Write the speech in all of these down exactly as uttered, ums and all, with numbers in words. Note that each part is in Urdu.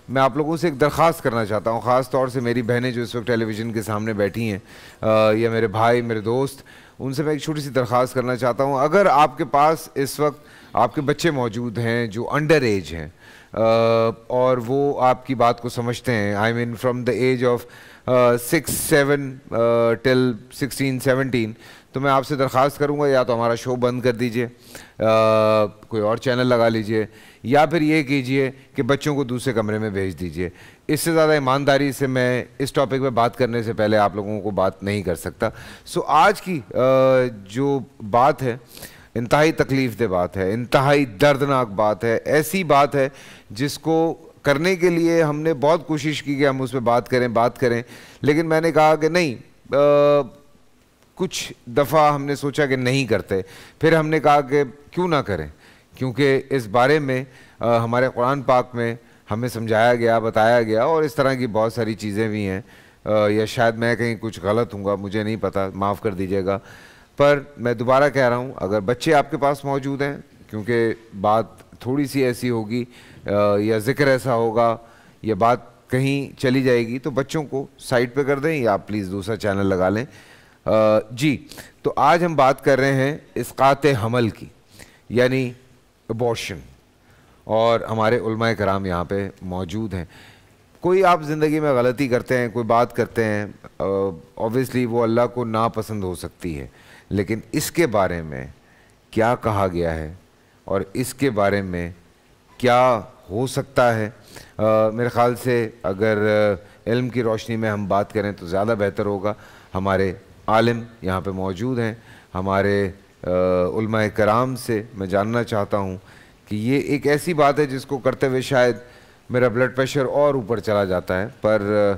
میں آپ لوگوں سے ایک درخواست کرنا چاہتا ہوں, خاص طور سے میری بہنیں جو اس وقت ٹیلی ویژن کے سامنے بیٹھی ہیں, یا میرے بھائی, میرے دوست, ان سے میں ایک چھوٹی سی درخواست کرنا چاہتا ہوں. اگر آپ کے پاس اس وقت آپ کے بچے موجود ہیں جو انڈر ایج ہیں اور وہ آپ کی بات کو سمجھتے ہیں, I mean from the age of six seven till sixteen seventeen, تو میں آپ سے درخواست کروں گا یا تو ہمارا شو بند کر دیجئے, کوئی اور چینل لگا لیجئے, یا پھر یہ کیجئے کہ بچوں کو دوسرے کمرے میں بھیج دیجئے. اس سے زیادہ ایمانداری سے میں اس ٹاپک پہ بات کرنے سے پہلے آپ لوگوں کو بات نہیں کر سکتا. سو آج کی جو بات ہے انتہائی تکلیف دہ بات ہے, انتہائی دردناک بات ہے, ایسی بات ہے جس کو کرنے کے لیے ہم نے بہت کوشش کی کہ ہم اس پہ بات کریں بات کریں لیکن میں نے کہا کہ نہیں, کچھ دفعہ ہم نے سوچا کہ نہیں کرتے, پھر ہم نے کہا کہ کیوں نہ کریں, کیونکہ اس بارے میں ہمارے قرآن پاک میں ہمیں سمجھایا گیا, بتایا گیا, اور اس طرح کی بہت ساری چیزیں بھی ہیں, یا شاید میں کہیں کچھ غلط ہوں گا, مجھے نہیں پتہ, معاف کر دیجیے گا. پر میں دوبارہ کہہ رہا ہوں, اگر بچے آپ کے پاس موجود ہیں, کیونکہ بات تھوڑی سی ایسی ہوگی یا ذکر ایسا ہوگا یا بات کہیں چلی جائے گی, تو بچوں کو سائڈ پہ کر دیں یا آپ پلیز دوسرا چینل لگا لیں. جی, تو آج ہم بات کر رہے ہیں اسقاط حمل کی, یعنی ابورشن, اور ہمارے علماء کرام یہاں پہ موجود ہیں. کوئی آپ زندگی میں غلطی کرتے ہیں, کوئی بات کرتے ہیں, اوبویسلی وہ اللہ کو ناپسند ہو سکتی ہے, لیکن اس کے بارے میں کیا کہا گیا ہے اور اس کے بارے میں کیا ہو سکتا ہے, میرے خیال سے اگر علم کی روشنی میں ہم بات کریں تو زیادہ بہتر ہوگا. ہمارے عالم یہاں پہ موجود ہیں, ہمارے علماء کرام سے میں جاننا چاہتا ہوں کہ یہ ایک ایسی بات ہے جس کو کرتے ہوئے شاید میرا بلڈ پریشر اور اوپر چلا جاتا ہے. پر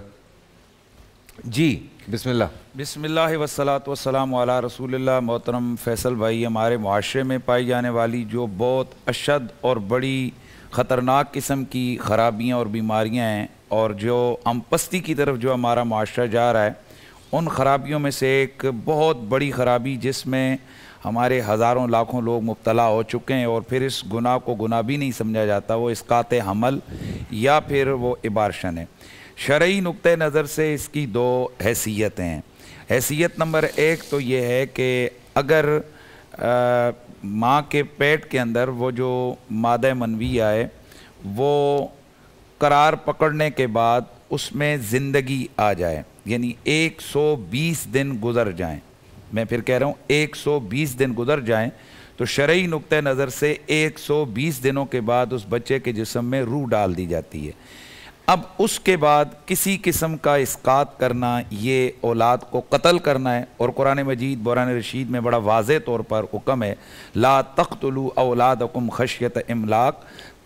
جی بسم اللہ. بسم اللہ والصلاۃ والسلام علی رسول اللہ. محترم فیصل بھائی, ہمارے معاشرے میں پائی جانے والی جو بہت اشد اور بڑی خطرناک قسم کی خرابیاں اور بیماریاں ہیں, اور جو ہم پستی کی طرف جو ہمارا معاشرہ جا رہا ہے, ان خرابیوں میں سے ایک بہت بڑی خرابی جس میں ہمارے ہزاروں لاکھوں لوگ مبتلا ہو چکے ہیں اور پھر اس گناہ کو گناہ بھی نہیں سمجھا جاتا, وہ اسقاط حمل یا پھر وہ ابارشن ہے. شرعی نقطۂ نظر سے اس کی دو حیثیتیں ہیں. حیثیت نمبر ایک تو یہ ہے کہ اگر ماں کے پیٹ کے اندر وہ جو مادہ منوی آئے وہ قرار پکڑنے کے بعد اس میں زندگی آ جائے, یعنی ایک سو بیس دن گزر جائیں, میں پھر کہہ رہا ہوں ایک سو بیس دن گزر جائیں, تو شرعی نقطۂ نظر سے ایک سو بیس دنوں کے بعد اس بچے کے جسم میں روح ڈال دی جاتی ہے. اب اس کے بعد کسی قسم کا اسقاط کرنا یہ اولاد کو قتل کرنا ہے, اور قرآن مجید برہان رشید میں بڑا واضح طور پر حکم ہے, لا تقتلوا اولادکم خشیۃ املاق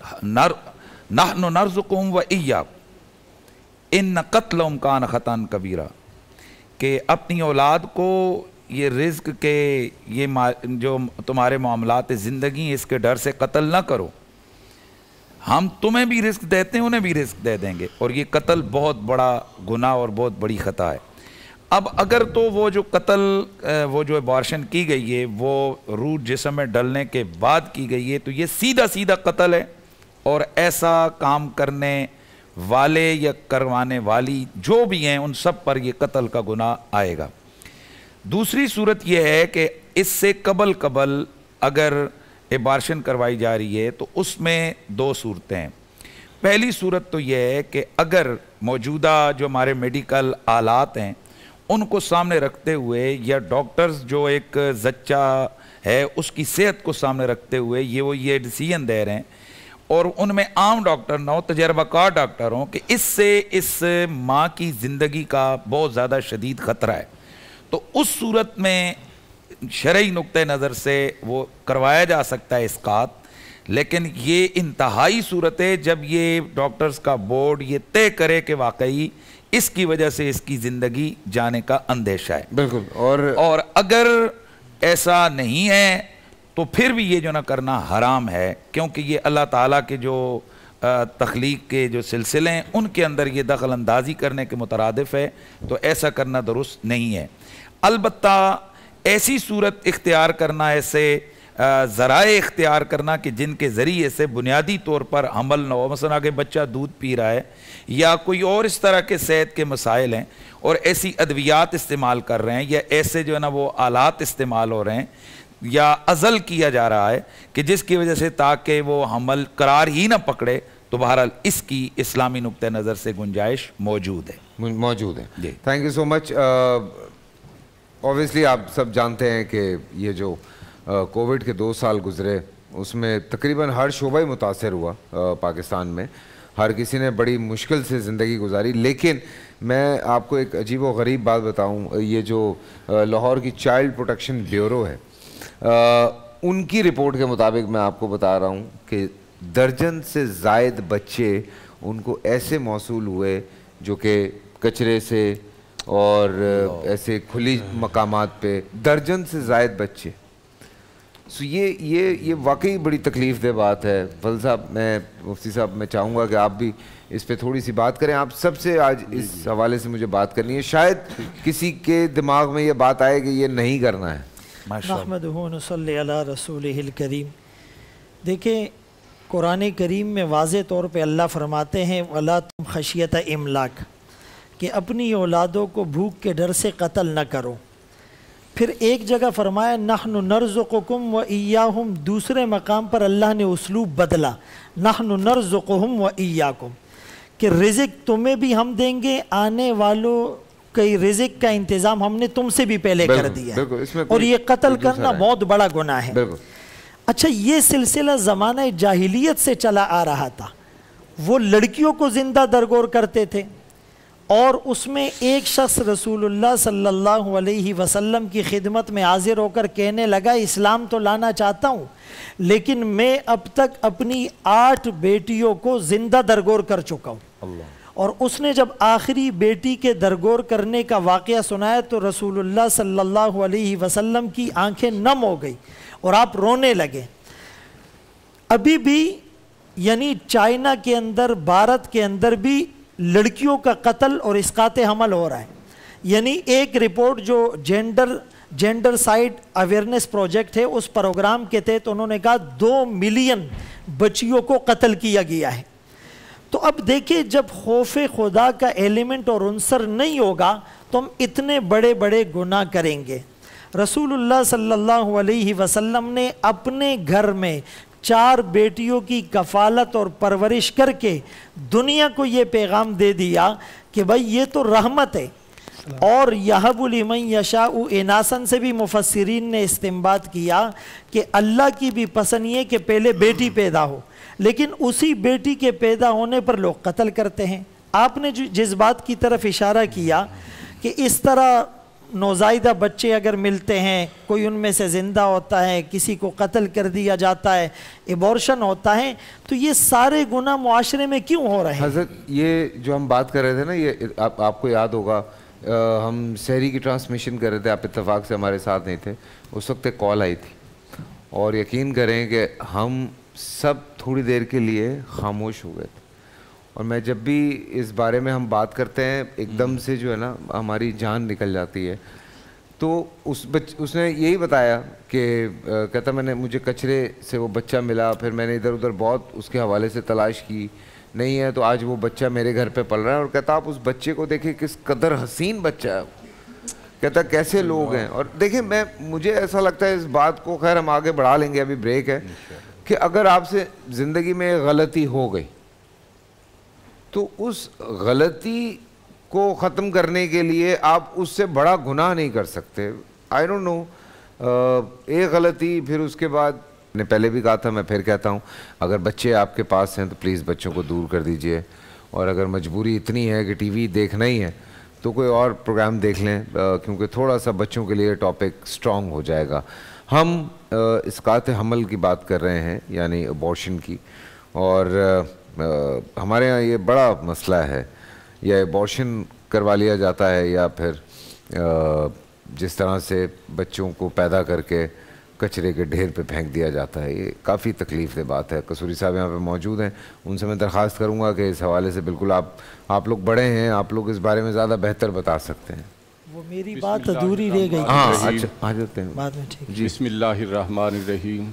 نحن نرزقهم وإیاکم ان قتلہم کان خطأ کبیرہ, کہ اپنی اولاد کو یہ رزق کے یہ جو تمہارے معاملات زندگی اس کے ڈر سے قتل نہ کرو, ہم تمہیں بھی رزق دیتے ہیں انہیں بھی رزق دے دیں گے, اور یہ قتل بہت بڑا گناہ اور بہت بڑی خطا ہے. اب اگر تو وہ جو قتل وہ جو ابارشن کی گئی ہے وہ روح جسم میں ڈلنے کے بعد کی گئی ہے, تو یہ سیدھا سیدھا قتل ہے, اور ایسا کام کرنے والے یا کروانے والی جو بھی ہیں ان سب پر یہ قتل کا گناہ آئے گا. دوسری صورت یہ ہے کہ اس سے قبل قبل اگر ابارشن کروائی جا رہی ہے تو اس میں دو صورتیں ہیں. پہلی صورت تو یہ ہے کہ اگر موجودہ جو ہمارے میڈیکل آلات ہیں ان کو سامنے رکھتے ہوئے, یا ڈاکٹرز جو ایک زچہ ہے اس کی صحت کو سامنے رکھتے ہوئے یہ وہ یہ ڈیسیژن دے رہے ہیں, اور ان میں عام ڈاکٹر نہ ہو, تجربہ کار ڈاکٹر ہوں, کہ اس سے اس ماں کی زندگی کا بہت زیادہ شدید خطرہ ہے, تو اس صورت میں شرعی نقطۂ نظر سے وہ کروایا جا سکتا ہے اسقاط. لیکن یہ انتہائی صورت ہے جب یہ ڈاکٹرز کا بورڈ یہ طے کرے کہ واقعی اس کی وجہ سے اس کی زندگی جانے کا اندیشہ ہے. بالکل. اور اور اگر ایسا نہیں ہے تو پھر بھی یہ جو نہ کرنا حرام ہے, کیونکہ یہ اللہ تعالیٰ کے جو تخلیق کے جو سلسلے ہیں ان کے اندر یہ دخل اندازی کرنے کے مترادف ہے, تو ایسا کرنا درست نہیں ہے. البتہ ایسی صورت اختیار کرنا ایسے ذرائع اختیار کرنا کہ جن کے ذریعے سے بنیادی طور پر حمل نہ ہو، مثلا کہ بچہ دودھ پی رہا ہے یا کوئی اور اس طرح کے صحت کے مسائل ہیں اور ایسی ادویات استعمال کر رہے ہیں یا ایسے جو ہے نا وہ آلات استعمال ہو رہے ہیں یا عزل کیا جا رہا ہے کہ جس کی وجہ سے تاکہ وہ حمل قرار ہی نہ پکڑے، تو بہرحال اس کی اسلامی نقطہ نظر سے گنجائش موجود ہے موجود ہے جی thank you so much. Obviously آپ سب جانتے ہیں کہ یہ جو کووڈ کے دو سال گزرے اس میں تقریباً ہر شعبہ ہی متاثر ہوا پاکستان میں، ہر کسی نے بڑی مشکل سے زندگی گزاری. لیکن میں آپ کو ایک عجیب و غریب بات بتاؤں، یہ جو لاہور کی چائلڈ پروٹیکشن بیورو ہے ان کی رپورٹ کے مطابق میں آپ کو بتا رہا ہوں کہ درجن سے زائد بچے ان کو ایسے موصول ہوئے جو کہ کچرے سے اور ایسے کھلی مقامات پہ، درجن سے زائد بچے. سو یہ یہ یہ واقعی بڑی تکلیف دہ بات ہے. فضل صاحب، میں مفتی صاحب میں چاہوں گا کہ آپ بھی اس پہ تھوڑی سی بات کریں. آپ سب سے آج اس حوالے سے مجھے بات کرنی ہے، شاید کسی کے دماغ میں یہ بات آئے کہ یہ نہیں کرنا ہے. نحمدہ و نصلی علی رسولہ الکریم. دیکھیں قرآن کریم میں واضح طور پہ اللہ فرماتے ہیں وَلَا تُمْ خَشْيَةَ املاک، کہ اپنی اولادوں کو بھوک کے ڈر سے قتل نہ کرو. پھر ایک جگہ فرمایا نحن نرزقکم و ایاہم، دوسرے مقام پر اللہ نے اسلوب بدلا، نحن نرزقہم و ایاکم، کہ رزق تمہیں بھی ہم دیں گے، آنے والوں کئی رزق کا انتظام ہم نے تم سے بھی پہلے کر دیا ہے، اور یہ قتل کرنا بہت بڑا گناہ ہے. اچھا، یہ سلسلہ زمانہ جاہلیت سے چلا آ رہا تھا. وہ لڑکیوں کو زندہ درگور کرتے تھے اور اس میں ایک شخص رسول اللہ صلی اللہ علیہ وسلم کی خدمت میں حاضر ہو کر کہنے لگا اسلام تو لانا چاہتا ہوں لیکن میں اب تک اپنی آٹھ بیٹیوں کو زندہ درگور کر چکا ہوں. اور اس نے جب آخری بیٹی کے درگور کرنے کا واقعہ سنایا تو رسول اللہ صلی اللہ علیہ وسلم کی آنکھیں نم ہو گئی اور آپ رونے لگے. ابھی بھی یعنی چائنا کے اندر، بھارت کے اندر بھی لڑکیوں کا قتل اور اسقاط حمل ہو رہا ہے. یعنی ایک رپورٹ جو gender gender side awareness project ہے، اس پروگرام کے تحت انہوں نے کہا دو ملین بچیوں کو قتل کیا گیا ہے. تو اب دیکھیں، جب خوف خدا کا ایلیمنٹ اور عنصر نہیں ہوگا تو ہم اتنے بڑے بڑے گناہ کریں گے. رسول اللہ صلی اللہ علیہ وسلم نے اپنے گھر میں چار بیٹیوں کی کفالت اور پرورش کر کے دنیا کو یہ پیغام دے دیا کہ بھائی یہ تو رحمت ہے. اور یہب لمن یشاء اناسن سے بھی مفسرین نے استنباط کیا کہ اللہ کی بھی پسند یہ کہ پہلے بیٹی پیدا ہو، لیکن اسی بیٹی کے پیدا ہونے پر لوگ قتل کرتے ہیں. آپ نے جس بات کی طرف اشارہ کیا کہ اس طرح نوزائیدہ بچے اگر ملتے ہیں، کوئی ان میں سے زندہ ہوتا ہے، کسی کو قتل کر دیا جاتا ہے، ایبورشن ہوتا ہے، تو یہ سارے گناہ معاشرے میں کیوں ہو رہے ہیں؟ حضرت، یہ جو ہم بات کر رہے تھے نا، یہ آپ آپ کو یاد ہوگا ہم سحری کی ٹرانسمیشن کر رہے تھے، آپ اتفاق سے ہمارے ساتھ نہیں تھے. اس وقت ایک کال آئی تھی اور یقین کریں کہ ہم سب تھوڑی دیر کے لیے خاموش ہو گئے تھے. اور میں جب بھی اس بارے میں ہم بات کرتے ہیں ایک دم سے جو ہے نا ہماری جان نکل جاتی ہے. تو اس بچ اس نے یہی بتایا کہ کہتا میں نے مجھے کچرے سے وہ بچہ ملا، پھر میں نے ادھر ادھر بہت اس کے حوالے سے تلاش کی، نہیں ہے، تو آج وہ بچہ میرے گھر پہ پل رہا ہے. اور کہتا آپ اس بچے کو دیکھیں کس قدر حسین بچہ ہے. کہتا کیسے لوگ ہیں. اور دیکھیں، میں مجھے ایسا لگتا ہے اس بات کو، خیر ہم آگے بڑھا لیں گے، ابھی بریک ہے، کہ اگر آپ سے زندگی میں غلطی ہو گئی تو اس غلطی کو ختم کرنے کے لیے آپ اس سے بڑا گناہ نہیں کر سکتے. آئی ڈونٹ نو، ایک غلطی، پھر اس کے بعد میں نے پہلے بھی کہا تھا، میں پھر کہتا ہوں، اگر بچے آپ کے پاس ہیں تو پلیز بچوں کو دور کر دیجئے. اور اگر مجبوری اتنی ہے کہ ٹی وی دیکھنا ہی ہے تو کوئی اور پروگرام دیکھ لیں، کیونکہ تھوڑا سا بچوں کے لیے ٹاپک سٹرونگ ہو جائے گا. ہم اسقاط حمل کی بات کر رہے ہیں، یعنی ابورشن کی، اور ہمارے ہاں یہ بڑا مسئلہ ہے. یا ابورشن کروا لیا جاتا ہے یا پھر جس طرح سے بچوں کو پیدا کر کے کچرے کے ڈھیر پہ پھینک دیا جاتا ہے. یہ کافی تکلیف دہ بات ہے. قصوری صاحب یہاں پہ موجود ہیں، ان سے میں درخواست کروں گا کہ اس حوالے سے بالکل آپ آپ لوگ بڑے ہیں، آپ لوگ اس بارے میں زیادہ بہتر بتا سکتے ہیں. وہ میری بات ادھوری رہ گئی. ہاں اچھا آ جاتے ہیں بعد میں. ٹھیک. بسم اللہ الرحمن الرحیم.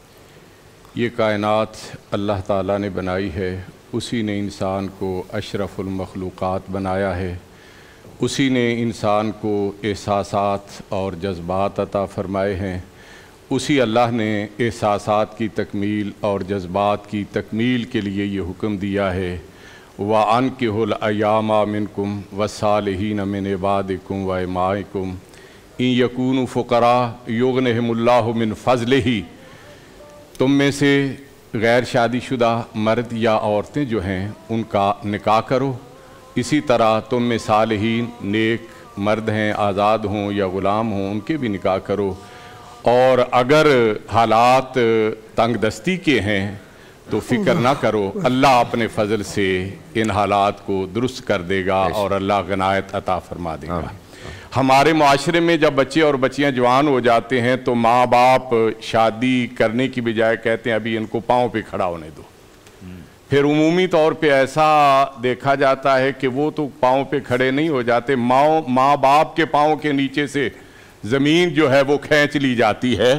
یہ کائنات اللہ تعالیٰ نے بنائی ہے، اسی نے انسان کو اشرف المخلوقات بنایا ہے، اسی نے انسان کو احساسات اور جذبات عطا فرمائے ہیں. اسی اللہ نے احساسات کی تکمیل اور جذبات کی تکمیل کے لیے یہ حکم دیا ہے وَأَنكِحُوا الْأَيَامَ مِنكُمْ وَالصَّالِحِينَ مِنْ عِبَادِكُمْ وَإِمَائِكُمْ إِنْ يَكُونُوا فُقَرَاءَ يُغْنِهِمُ اللَّهُ مِنْ فَضْلِهِ. تم میں سے غیر شادی شدہ مرد یا عورتیں جو ہیں ان کا نکاح کرو، اسی طرح تم میں صالحین نیک مرد ہیں، آزاد ہوں یا غلام ہوں، ان کے بھی نکاح کرو. اور اگر حالات تنگ دستی کے ہیں تو فکر نہ کرو، اللہ اپنے فضل سے ان حالات کو درست کر دے گا اور اللہ غنایت عطا فرما دے گا. ہمارے معاشرے میں جب بچے اور بچیاں جوان ہو جاتے ہیں تو ماں باپ شادی کرنے کی بجائے کہتے ہیں ابھی ان کو پاؤں پہ کھڑا ہونے دو. پھر عمومی طور پہ ایسا دیکھا جاتا ہے کہ وہ تو پاؤں پہ کھڑے نہیں ہو جاتے، ماں ماں باپ کے پاؤں کے نیچے سے زمین جو ہے وہ کھینچ لی جاتی ہے.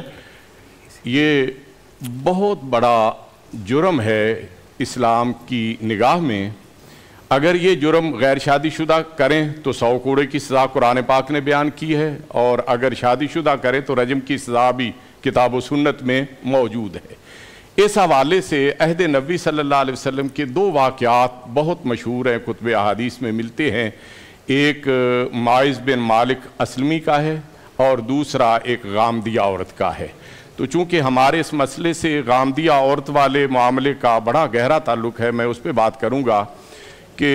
یہ بہت بڑا جرم ہے اسلام کی نگاہ میں. اگر یہ جرم غیر شادی شدہ کریں تو سو کوڑے کی سزا قرآن پاک نے بیان کی ہے، اور اگر شادی شدہ کریں تو رجم کی سزا بھی کتاب و سنت میں موجود ہے. اس حوالے سے عہد نبی صلی اللہ علیہ وسلم کے دو واقعات بہت مشہور ہیں، کتب احادیث میں ملتے ہیں. ایک ماعز بن مالک اسلمی کا ہے اور دوسرا ایک غامدیہ عورت کا ہے. تو چونکہ ہمارے اس مسئلے سے غامدیہ عورت والے معاملے کا بڑا گہرا تعلق ہے، میں اس پہ بات کروں گا کہ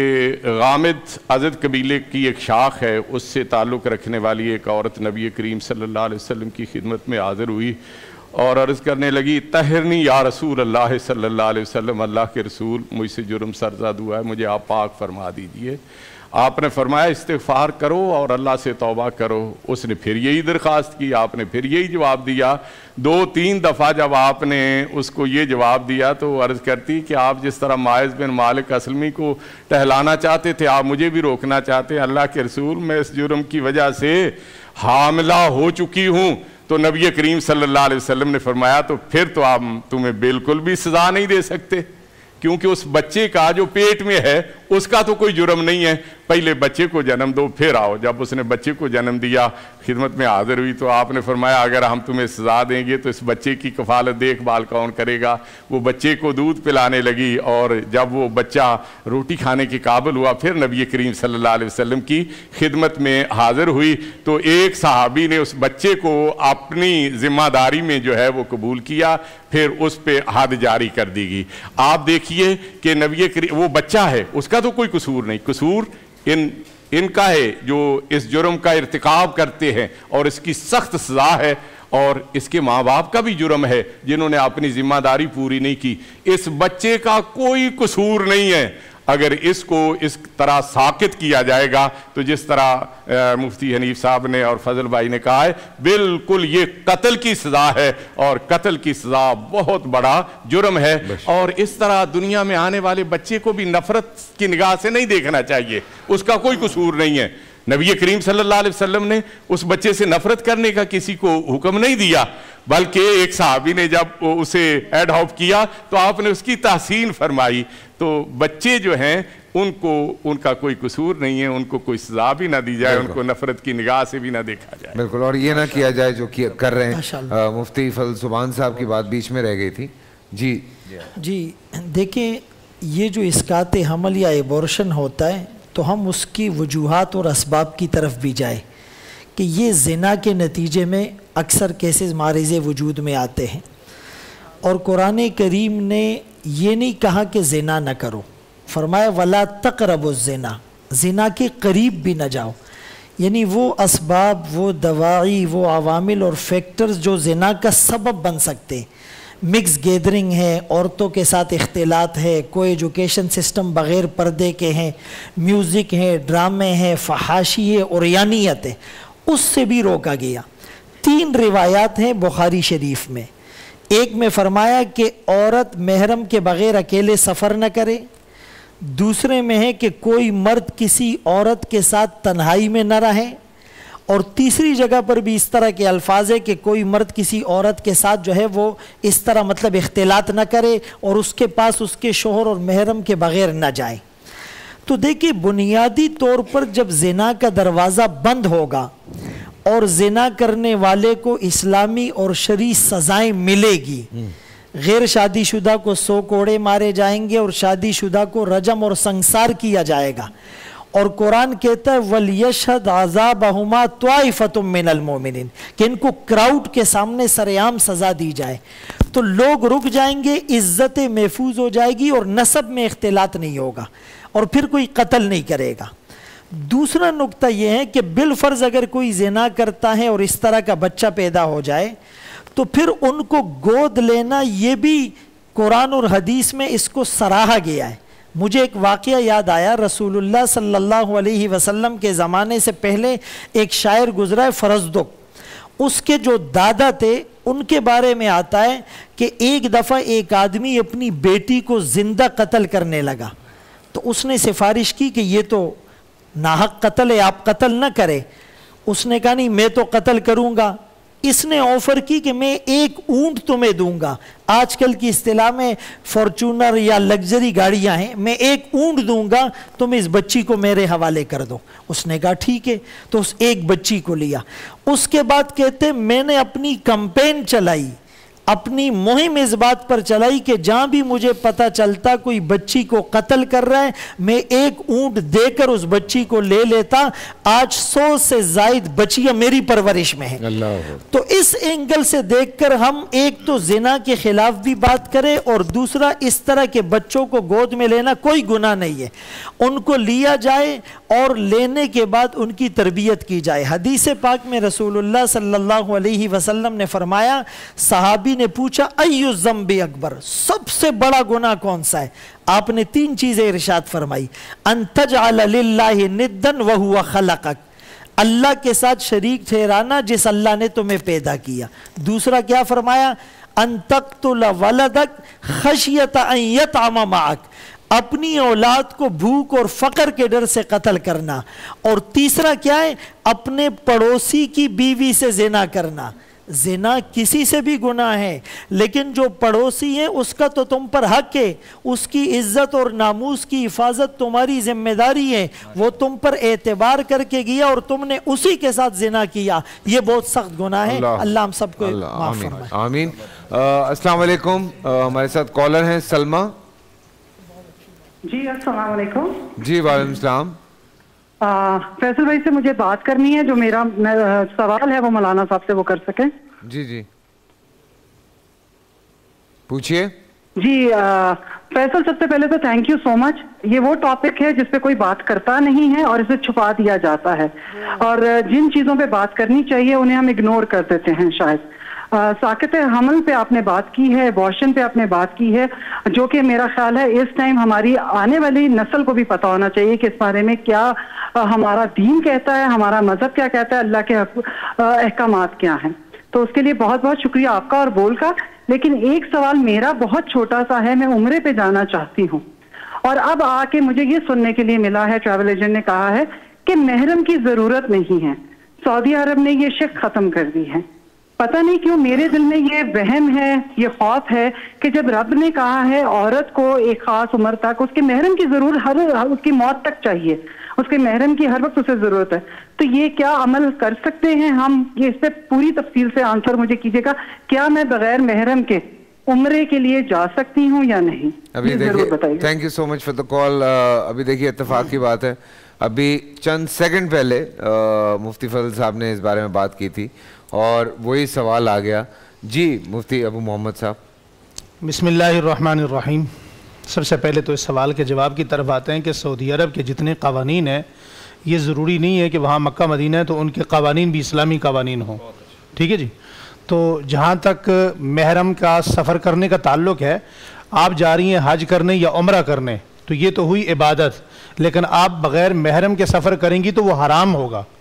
غامد ازد قبیلے کی ایک شاخ ہے، اس سے تعلق رکھنے والی ایک عورت نبی کریم صلی اللہ علیہ وسلم کی خدمت میں حاضر ہوئی اور عرض کرنے لگی طہرنی یا رسول اللہ صلی اللہ علیہ وسلم، اللہ کے رسول مجھ سے جرم سرزد ہوا ہے، مجھے آپ پاک فرما دیجئے. آپ نے فرمایا استغفار کرو اور اللہ سے توبہ کرو. اس نے پھر یہی درخواست کی، آپ نے پھر یہی جواب دیا. دو تین دفعہ جب آپ نے اس کو یہ جواب دیا تو وہ عرض کرتی کہ آپ جس طرح ماعز بن مالک اسلمی کو ٹہلانا چاہتے تھے آپ مجھے بھی روکنا چاہتے ہیں. اللہ کے رسول میں اس جرم کی وجہ سے حاملہ ہو چکی ہوں. تو نبی کریم صلی اللہ علیہ وسلم نے فرمایا تو پھر تو آپ تمہیں بالکل بھی سزا نہیں دے سکتے، کیونکہ اس بچے کا جو پیٹ میں ہے اس کا تو کوئی جرم نہیں ہے. پہلے بچے کو جنم دو پھر آؤ. جب اس نے بچے کو جنم دیا خدمت میں حاضر ہوئی تو آپ نے فرمایا اگر ہم تمہیں سزا دیں گے تو اس بچے کی کفالت دیکھ بھال کون کرے گا. وہ بچے کو دودھ پلانے لگی اور جب وہ بچہ روٹی کھانے کے قابل ہوا پھر نبی کریم صلی اللہ علیہ وسلم کی خدمت میں حاضر ہوئی. تو ایک صحابی نے اس بچے کو اپنی ذمہ داری میں جو ہے وہ قبول کیا، پھر اس پہ حد جاری کر دی گئی. آپ دیکھیے کہ نبی کریم وہ بچہ ہے اس کا تو کوئی قصور نہیں، قصور ان ان کا ہے جو اس جرم کا ارتکاب کرتے ہیں اور اس کی سخت سزا ہے، اور اس کے ماں باپ کا بھی جرم ہے جنہوں نے اپنی ذمہ داری پوری نہیں کی. اس بچے کا کوئی قصور نہیں ہے. اگر اس کو اس طرح ساکت کیا جائے گا تو جس طرح مفتی حنیف صاحب نے اور فضل بھائی نے کہا ہے بالکل یہ قتل کی سزا ہے، اور قتل کی سزا بہت بڑا جرم ہے. اور اس طرح دنیا میں آنے والے بچے کو بھی نفرت کی نگاہ سے نہیں دیکھنا چاہیے، اس کا کوئی قصور نہیں ہے. نبی کریم صلی اللہ علیہ وسلم نے اس بچے سے نفرت کرنے کا کسی کو حکم نہیں دیا، بلکہ ایک صحابی نے جب اسے ایڈاپٹ کیا تو آپ نے اس کی تحسین فرمائی. تو بچے جو ہیں ان کو ان کا کوئی قصور نہیں ہے، ان کو کوئی سزا بھی نہ دی جائے، ان کو نفرت کی نگاہ سے بھی نہ دیکھا جائے. بالکل. اور یہ نہ کیا جائے جو کر رہے ہیں. مفتی فضل سبحان صاحب کی بات بیچ میں رہ گئی تھی. جی جی دیکھیں، یہ جو اسقاط حمل یا ایبورشن ہوتا ہے تو ہم اس کی وجوہات اور اسباب کی طرف بھی جائیں کہ یہ زنا کے نتیجے میں اکثر کیسز معرض وجود میں آتے ہیں، اور قرآن کریم نے یہ نہیں کہا کہ زنا نہ کرو، فرمایا وَلَا تَقْرَبُوا الزِّنَا، زنا کے قریب بھی نہ جاؤ. یعنی وہ اسباب، وہ دواعی، وہ عوامل اور فیکٹرز جو زنا کا سبب بن سکتے ہیں، مکس گیدرنگ ہے، عورتوں کے ساتھ اختلاط ہے، کوئی ایجوکیشن سسٹم بغیر پردے کے ہیں، میوزک ہے، ڈرامے ہیں، فحاشی ہے، عریانیت ہے، اس سے بھی روکا گیا. تین روایات ہیں بخاری شریف میں. ایک میں فرمایا کہ عورت محرم کے بغیر اکیلے سفر نہ کرے، دوسرے میں ہے کہ کوئی مرد کسی عورت کے ساتھ تنہائی میں نہ رہے، اور تیسری جگہ پر بھی اس طرح کے الفاظ ہے کہ کوئی مرد کسی عورت کے ساتھ جو ہے وہ اس طرح مطلب اختلاط نہ کرے اور اس کے پاس اس کے شوہر اور محرم کے بغیر نہ جائے۔ تو دیکھیے بنیادی طور پر جب زنا کا دروازہ بند ہوگا اور زنا کرنے والے کو اسلامی اور شرعی سزائیں ملے گی، غیر شادی شدہ کو سو کوڑے مارے جائیں گے اور شادی شدہ کو رجم اور سنگسار کیا جائے گا، اور قرآن کہتا ہے وَلْيَشْهَدْ عَذَابَهُمَا طَائِفَةٌ مِّنَ الْمُؤْمِنِينَ کہ ان کو کراؤڈ کے سامنے سرعام سزا دی جائے، تو لوگ رک جائیں گے، عزت محفوظ ہو جائے گی اور نسب میں اختلاط نہیں ہوگا اور پھر کوئی قتل نہیں کرے گا۔ دوسرا نقطہ یہ ہے کہ بالفرض اگر کوئی زنا کرتا ہے اور اس طرح کا بچہ پیدا ہو جائے تو پھر ان کو گود لینا، یہ بھی قرآن اور حدیث میں اس کو سراہا گیا ہے۔ مجھے ایک واقعہ یاد آیا، رسول اللہ صلی اللہ علیہ وسلم کے زمانے سے پہلے ایک شاعر گزرا ہے فرزدق، اس کے جو دادا تھے ان کے بارے میں آتا ہے کہ ایک دفعہ ایک آدمی اپنی بیٹی کو زندہ قتل کرنے لگا، تو اس نے سفارش کی کہ یہ تو ناحق قتل ہے، آپ قتل نہ کرے۔ اس نے کہا نہیں میں تو قتل کروں گا۔ اس نے آفر کی کہ میں ایک اونٹ تمہیں دوں گا، آج کل کی اصطلاح میں فارچونر یا لگژری گاڑیاں ہیں، میں ایک اونٹ دوں گا تم اس بچی کو میرے حوالے کر دو۔ اس نے کہا ٹھیک ہے، تو اس ایک بچی کو لیا۔ اس کے بعد کہتے میں نے اپنی کمپین چلائی، اپنی مہم اس بات پر چلائی کہ جہاں بھی مجھے پتہ چلتا کوئی بچی کو قتل کر رہا ہے میں ایک اونٹ دے کر اس بچی کو لے لیتا۔ آج سو سے زائد بچیاں میری پرورش میں ہیں۔ تو اس اینگل سے دیکھ کر ہم ایک تو زنا کے خلاف بھی بات کریں اور دوسرا اس طرح کے بچوں کو گود میں لینا کوئی گناہ نہیں ہے، ان کو لیا جائے اور لینے کے بعد ان کی تربیت کی جائے۔ حدیث پاک میں رسول اللہ صلی اللہ علیہ وسلم نے فرمایا، صحابی نے پوچھا ایو الذنب اکبر، سب سے بڑا گناہ کون سا ہے؟ آپ نے تین چیزیں ارشاد فرمائی، ان تجعل للہ ندا وہو خلقک، اللہ کے ساتھ شریک ٹھہرانا جس اللہ نے تمہیں پیدا کیا۔ دوسرا کیا فرمایا؟ ان تقتل ولدک خشیت ان یطعم معک، اپنی اولاد کو بھوک اور فقر کے ڈر سے قتل کرنا۔ اور تیسرا کیا ہے؟ اپنے پڑوسی کی بیوی سے زنا کرنا۔ زنا کسی سے بھی گناہ ہے، لیکن جو پڑوسی ہے اس کا تو تم پر حق ہے، اس کی عزت اور ناموس کی حفاظت تمہاری ذمہ داری ہے، وہ تم پر اعتبار کر کے گیا اور تم نے اسی کے ساتھ زنا کیا، یہ بہت سخت گناہ ہے۔ اللہ ہم سب کو معاف فرمائے۔ آمین۔ السلام علیکم، ہمارے ساتھ کالر ہیں سلمہ۔ جی السلام علیکم۔ جی وعلیکم السلام۔ فیصل بھائی سے مجھے بات کرنی ہے، جو میرا سوال ہے وہ مولانا صاحب سے وہ کر سکیں۔ جی جی پوچھئے۔ جی فیصل، سب سے پہلے تو تھینک یو سو مچ، یہ وہ ٹاپک ہے جس پہ کوئی بات کرتا نہیں ہے اور اسے چھپا دیا جاتا ہے، اور جن چیزوں پہ بات کرنی چاہیے انہیں ہم اگنور کر دیتے ہیں۔ شاید ساکت حمل پہ آپ نے بات کی ہے، ابارشن پہ آپ نے بات کی ہے، جو کہ میرا خیال ہے اس ٹائم ہماری آنے والی نسل کو بھی پتہ ہونا چاہیے کہ اس بارے میں کیا ہمارا دین کہتا ہے، ہمارا مذہب کیا کہتا ہے، اللہ کے احکامات کیا ہیں۔ تو اس کے لیے بہت بہت شکریہ آپ کا اور بول کا۔ لیکن ایک سوال میرا بہت چھوٹا سا ہے، میں عمرے پہ جانا چاہتی ہوں اور اب آ کے مجھے یہ سننے کے لیے ملا ہے، ٹریول ایجنٹ نے کہا ہے کہ محرم کی ضرورت نہیں ہے، سعودی عرب نے یہ شک ختم کر دی ہے۔ پتہ نہیں کیوں میرے دل میں یہ وہم ہے، یہ خوف ہے کہ جب رب نے کہا ہے عورت کو ایک خاص عمر تک اس کے محرم کی ضرورت ہر اس کی موت تک چاہیے، اس کے محرم کی ہر وقت اسے ضرورت ہے، تو یہ کیا عمل کر سکتے ہیں ہم؟ یہ اس پہ پوری تفصیل سے آنسر مجھے کیجیے گا، کیا میں بغیر محرم کے عمرے کے لیے جا سکتی ہوں یا نہیں؟ ابھی دیکھیے، thank you so much for the call. ابھی دیکھیے اتفاق کی بات ہے، ابھی چند سیکنڈ پہلے مفتی فضل صاحب نے اس بارے میں بات کی تھی اور وہی سوال آ گیا۔ جی مفتی ابو محمد صاحب۔ بسم اللہ الرحمن الرحیم۔ سب سے پہلے تو اس سوال کے جواب کی طرف آتے ہیں کہ سعودی عرب کے جتنے قوانین ہیں یہ ضروری نہیں ہے کہ وہاں مکہ مدینہ ہے تو ان کے قوانین بھی اسلامی قوانین ہوں، ٹھیک ہے جی۔ تو جہاں تک محرم کا سفر کرنے کا تعلق ہے، آپ جا رہی ہیں حج کرنے یا عمرہ کرنے تو یہ تو ہوئی عبادت، لیکن آپ بغیر محرم کے سفر کریں گی تو وہ حرام ہوگا،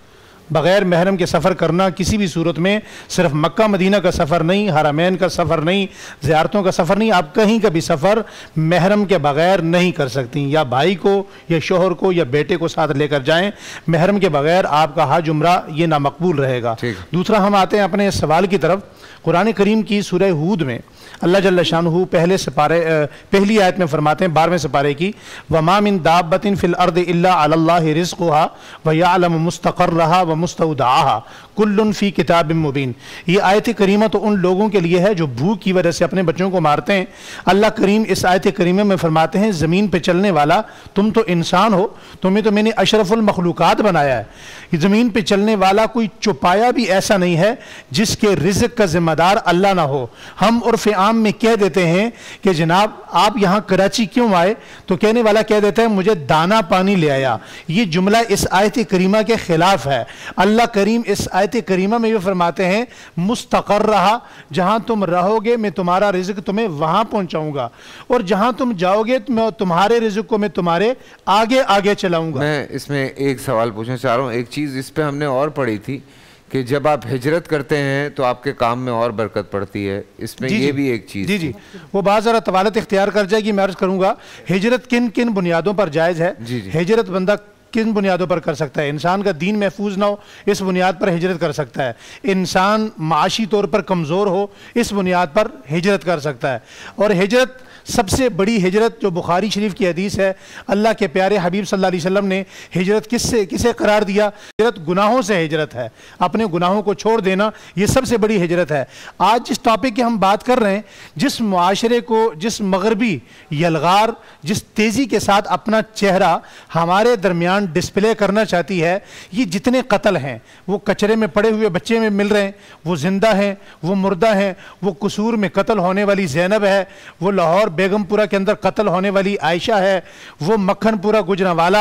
बग़ैर महरम के सफ़र करना किसी भी सूरत में, सिर्फ मक्का मदीना का सफ़र नहीं, हरमैन का सफ़र नहीं, ज़ियारतों का सफ़र नहीं, आप कहीं का भी सफ़र महरम के बग़ैर नहीं कर सकती। या भाई को या शोहर को या बेटे को साथ लेकर जाएं, महरम के बग़ैर आपका हज उम्रा ये नामकबूल रहेगा। दूसरा, हम आते हैं अपने सवाल की तरफ। कुरान करीम की सूरह हूद में अल्लाह जल्ल शानुहु पहले सिपारे पहली आयत में फरमाते हैं, बारहवें सिपारे की, वमा मिन दाब्बतिन फिल अर्द इल्ला अलल्लाहि रिज़्क़ुहा व यअलमु मुस्तक़र्रहा व मुस्तौदअहा कुल्लुन फ़ी किताबिम मुबीन। ये आयत करीमा तो उन लोगों के लिए है जो भूख की वजह से अपने बच्चों को मारते हैं। अल्लाह करीम इस आयत करीमा में फरमाते हैं, ज़मीन पे चलने वाला तुम तो इंसान हो, तुम्हें तो मैंने अशरफुल मखलूक़ात बनाया है। ज़मीन पे चलने वाला कोई चौपाया भी ऐसा नहीं है जिसके रिज़्क़ का ज़िम्मेदार अल्लाह ना हो। हम उर्फ़ आम में कह देते हैं कि जनाब आप यहाँ कराची क्यों आए, तो कहने वाला कह देता है मुझे दाना पानी ले आया। ये जुमला इस आयत करीमा के खिलाफ है। अल्लाह करीम इस आयत करीमा में ये फरमाते हैं, मुस्तक़र रहा, जहाँ तुम रहोगे मैं तुम्हारा रिज़्क़ तुम्हें वहाँ पहुँचाऊँगा, और जहाँ तुम जाओगे मैं तुम्हारे रिज़्क़ को मैं तुम्हारे आगे आगे चलाऊँगा। मैं इसमें एक सवाल पूछना चाह रहा हूँ। एक चीज़ इस पर हमने और पढ़ी थी कि जब आप हिजरत करते हैं तो आपके काम में और बरकत पड़ती है, इसमें ये भी एक चीज़। जी जी, वो बात ज़रा तवालत इख्तियार कर जाएगी। मैं अर्ज़ करूँगा हिजरत किन किन बुनियादों पर जायज़ है। हिजरत बंदा किन बुनियादों पर कर सकता है? इंसान का दीन महफूज ना हो, इस बुनियाद पर हिजरत कर सकता है। इंसान माशी तौर पर कमज़ोर हो, इस बुनियाद पर हिजरत कर सकता है। और हिजरत सबसे बड़ी हिजरत जो बुखारी शरीफ की हदीस है, अल्लाह के प्यारे हबीब सल्लल्लाहु अलैहि वसल्लम ने हिजरत किससे किसे करार दिया? हिजरत गुनाहों से हिजरत है, अपने गुनाहों को छोड़ देना, ये सबसे बड़ी हिजरत है। आज जिस टॉपिक की हम बात कर रहे हैं, जिस मुआशरे को, जिस मगरबी यलगार जिस तेज़ी के साथ अपना चेहरा हमारे दरमियान डिस्प्ले करना चाहती है, ये जितने कत्ल हैं वो कचरे में पड़े हुए बच्चे में मिल रहे हैं, वो जिंदा हैं, वो मुर्दा हैं, वो कसूर में कत्ल होने वाली ज़ैनब है, वो लाहौर बेगमपुरा के अंदर कत्ल होने वाली आयशा है, वो मक्खनपुरा गुजरांवाला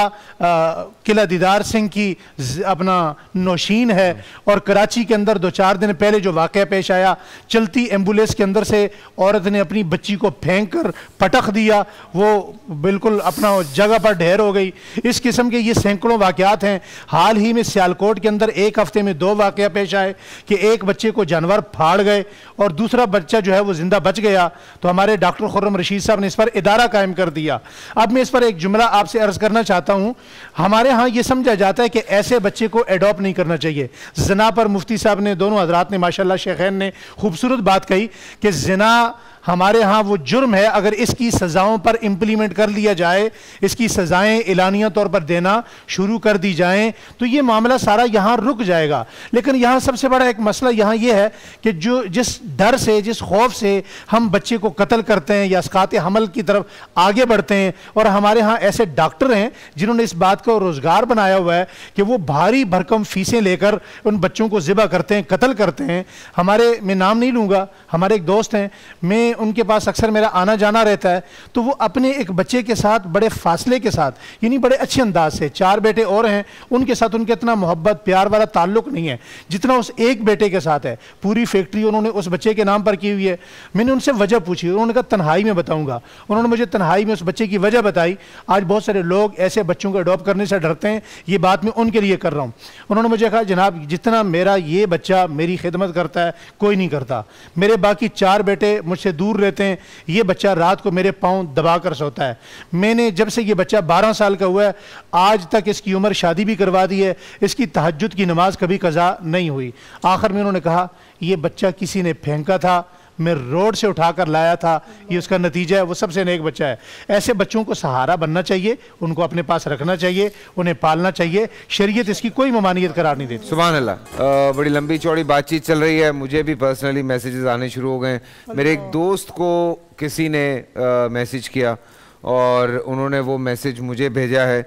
किला दीदार सिंह की अपना नौशीन है, और कराची के अंदर दो चार दिन पहले जो वाक़या पेश आया, चलती एम्बुलेंस के अंदर से औरत ने अपनी बच्ची को फेंक कर पटक दिया, वो बिल्कुल अपना जगह पर ढेर हो गई। इस किस्म के ये सैकड़ों वाक़यात हैं। हाल ही में सियालकोट के अंदर एक हफ्ते में दो वाक़या पेश आए कि एक बच्चे को जानवर फाड़ गए और दूसरा बच्चा जो है वो जिंदा बच गया। तो हमारे डॉक्टर खुर्रम रशीद साहब ने इस पर इदारा कायम कर दिया। अब मैं इस पर एक जुमला आपसे अर्ज करना चाहता हूँ। हमारे यहाँ ये समझा जाता है कि ऐसे बच्चे को एडॉप्ट नहीं करना चाहिए। जना पर मुफ्ती साहब ने, दोनों हजरात ने माशाल्लाह शेखैन ने खूबसूरत बात कही कि जना हमारे यहाँ वो जुर्म है, अगर इसकी सज़ाओं पर इम्प्लीमेंट कर लिया जाए, इसकी सज़ाएं एलानिया तौर पर देना शुरू कर दी जाएं, तो ये मामला सारा यहाँ रुक जाएगा। लेकिन यहाँ सबसे बड़ा एक मसला यहाँ ये है कि जो जिस डर से, जिस खौफ से हम बच्चे को कत्ल करते हैं या इसकात हमल की तरफ आगे बढ़ते हैं, और हमारे यहाँ ऐसे डॉक्टर हैं जिन्होंने इस बात को रोज़गार बनाया हुआ है कि वो भारी भरकम फीसें लेकर उन बच्चों को ज़िबा करते हैं, कत्ल करते हैं। हमारे, मैं नाम नहीं लूँगा, हमारे एक दोस्त हैं, मैं उनके पास अक्सर मेरा आना जाना रहता है, तो वो अपने एक बच्चे के साथ बड़े फासले के साथ, यानी बड़े अच्छे अंदाज से, चार बेटे और हैं, उनके साथ उनके इतना मोहब्बत प्यार वाला ताल्लुक नहीं है जितना उस एक बेटे के साथ है। पूरी फैक्ट्री उन्होंने उस बच्चे के नाम पर की हुई है। मैंने उनसे वजह पूछी, उन्होंने कहा तन्हाई में बताऊंगा। उन्होंने मुझे तन्हाई में उस बच्चे की वजह बताई। आज बहुत सारे लोग ऐसे बच्चों को अडॉप्ट करने से डरते हैं, ये बात मैं उनके लिए कर रहा हूँ। उन्होंने मुझे कहा जनाब जितना मेरा ये बच्चा मेरी खिदमत करता है कोई नहीं करता, मेरे बाकी चार बेटे मुझसे दूर रहते हैं, ये बच्चा रात को मेरे पाँव दबा कर सोता है। मैंने जब से ये बच्चा बारह साल का हुआ है आज तक इसकी उम्र शादी भी करवा दी है, इसकी तहज्जुद की नमाज कभी कज़ा नहीं हुई। आखिर में उन्होंने कहा ये बच्चा किसी ने फेंका था, मैं रोड से उठाकर लाया था, ये उसका नतीजा है, वो सबसे नेक बच्चा है। ऐसे बच्चों को सहारा बनना चाहिए, उनको अपने पास रखना चाहिए, उन्हें पालना चाहिए। शरीयत इसकी कोई ममानियत करार नहीं देती। सुभान अल्लाह। बड़ी लंबी चौड़ी बातचीत चल रही है, मुझे भी पर्सनली मैसेजेस आने शुरू हो गए। मेरे एक दोस्त को किसी ने मैसेज किया और उन्होंने वो मैसेज मुझे भेजा है।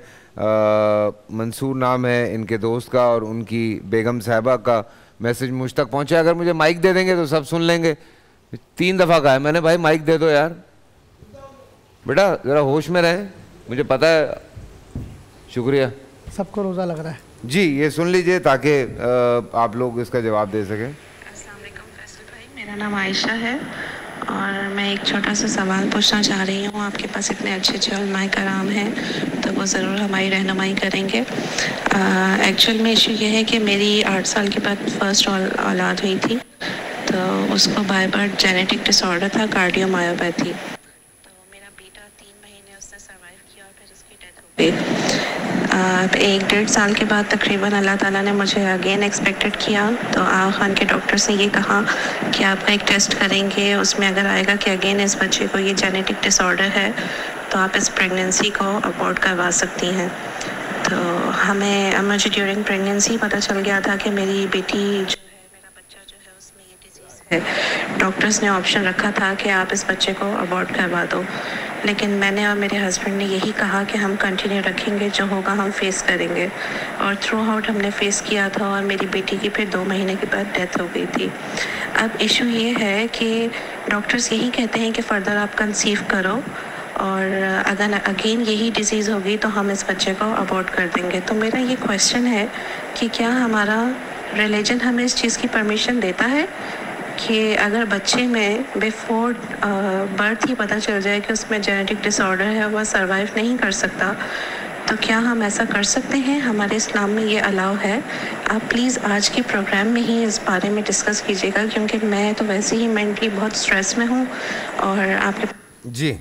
मंसूर नाम है इनके दोस्त का, और उनकी बेगम साहिबा का मैसेज मुझ तक पहुँचा। अगर मुझे माइक दे देंगे तो सब सुन लेंगे। तीन दफ़ा कहा है मैंने, भाई माइक दे दो यार, बेटा ज़रा होश में रहे, मुझे पता है। शुक्रिया। सबको रोज़ा लग रहा है जी, ये सुन लीजिए ताकि आप लोग इसका जवाब दे सकें। अस्सलाम वालेकुम फैसल भाई, मेरा नाम आयशा है اور میں ایک چھوٹا سا سوال پوچھنا چاہ رہی ہوں. آپ کے پاس اتنے اچھے اچھے علماء کرام ہیں تو وہ ضرور ہماری رہنمائی کریں گے. ایکچوئل میں ایشو یہ ہے کہ میری آٹھ سال کے بعد فرسٹ اولاد ہوئی تھی, تو اس کو by birth genetic disorder تھا, کارڈیو مایوپیتھی. تو میرا بیٹا تین مہینے اس نے سروائیو کیا اور پھر اس کی ڈیتھ ہو گئی. ایک ڈیڑھ سال کے بعد تقریباً اللہ تعالیٰ نے مجھے اگین ایکسپیکٹڈ کیا, تو آغا خان کے ڈاکٹرس نے یہ کہا کہ آپ کا ایک ٹیسٹ کریں گے, اس میں اگر آئے گا کہ اگین اس بچے کو یہ جینیٹک ڈس آرڈر ہے تو آپ اس پریگننسی کو ابورٹ کروا سکتی ہیں. تو ہمیں مجھے ڈیورنگ پریگننسی پتہ چل گیا تھا کہ میری بیٹی جو ہے, میرا بچہ جو ہے اس میں یہ ڈیزیز ہے. ڈاکٹرس نے آپشن رکھا تھا کہ آپ اس بچے کو ابورٹ کروا دو, لیکن میں نے اور میرے ہسبینڈ نے یہی کہا کہ ہم کنٹینیو رکھیں گے, جو ہوگا ہم فیس کریں گے. اور تھرو آؤٹ ہم نے فیس کیا تھا, اور میری بیٹی کی پھر دو مہینے کے بعد ڈیتھ ہو گئی تھی. اب ایشو یہ ہے کہ ڈاکٹرس یہی کہتے ہیں کہ فردر آپ کنسیو کرو, اور اگر اگین یہی ڈیزیز ہوگی تو ہم اس بچے کو ابورٹ کر دیں گے. تو میرا یہ کویشچن ہے کہ کیا ہمارا ریلیجن ہمیں اس چیز کی پرمیشن دیتا ہے کہ اگر بچے میں بیفور برتھ ہی پتہ چل جائے کہ اس میں جینیٹک ڈس آرڈر ہے, وہ سروائیو نہیں کر سکتا, تو کیا ہم ایسا کر سکتے ہیں؟ ہمارے اسلام میں یہ الاؤ ہے. آپ پلیز آج کے پروگرام میں ہی اس بارے میں ڈسکس کیجیے گا, کیونکہ میں تو ویسے ہی مینٹلی بہت اسٹریس میں ہوں. اور آپ کے جی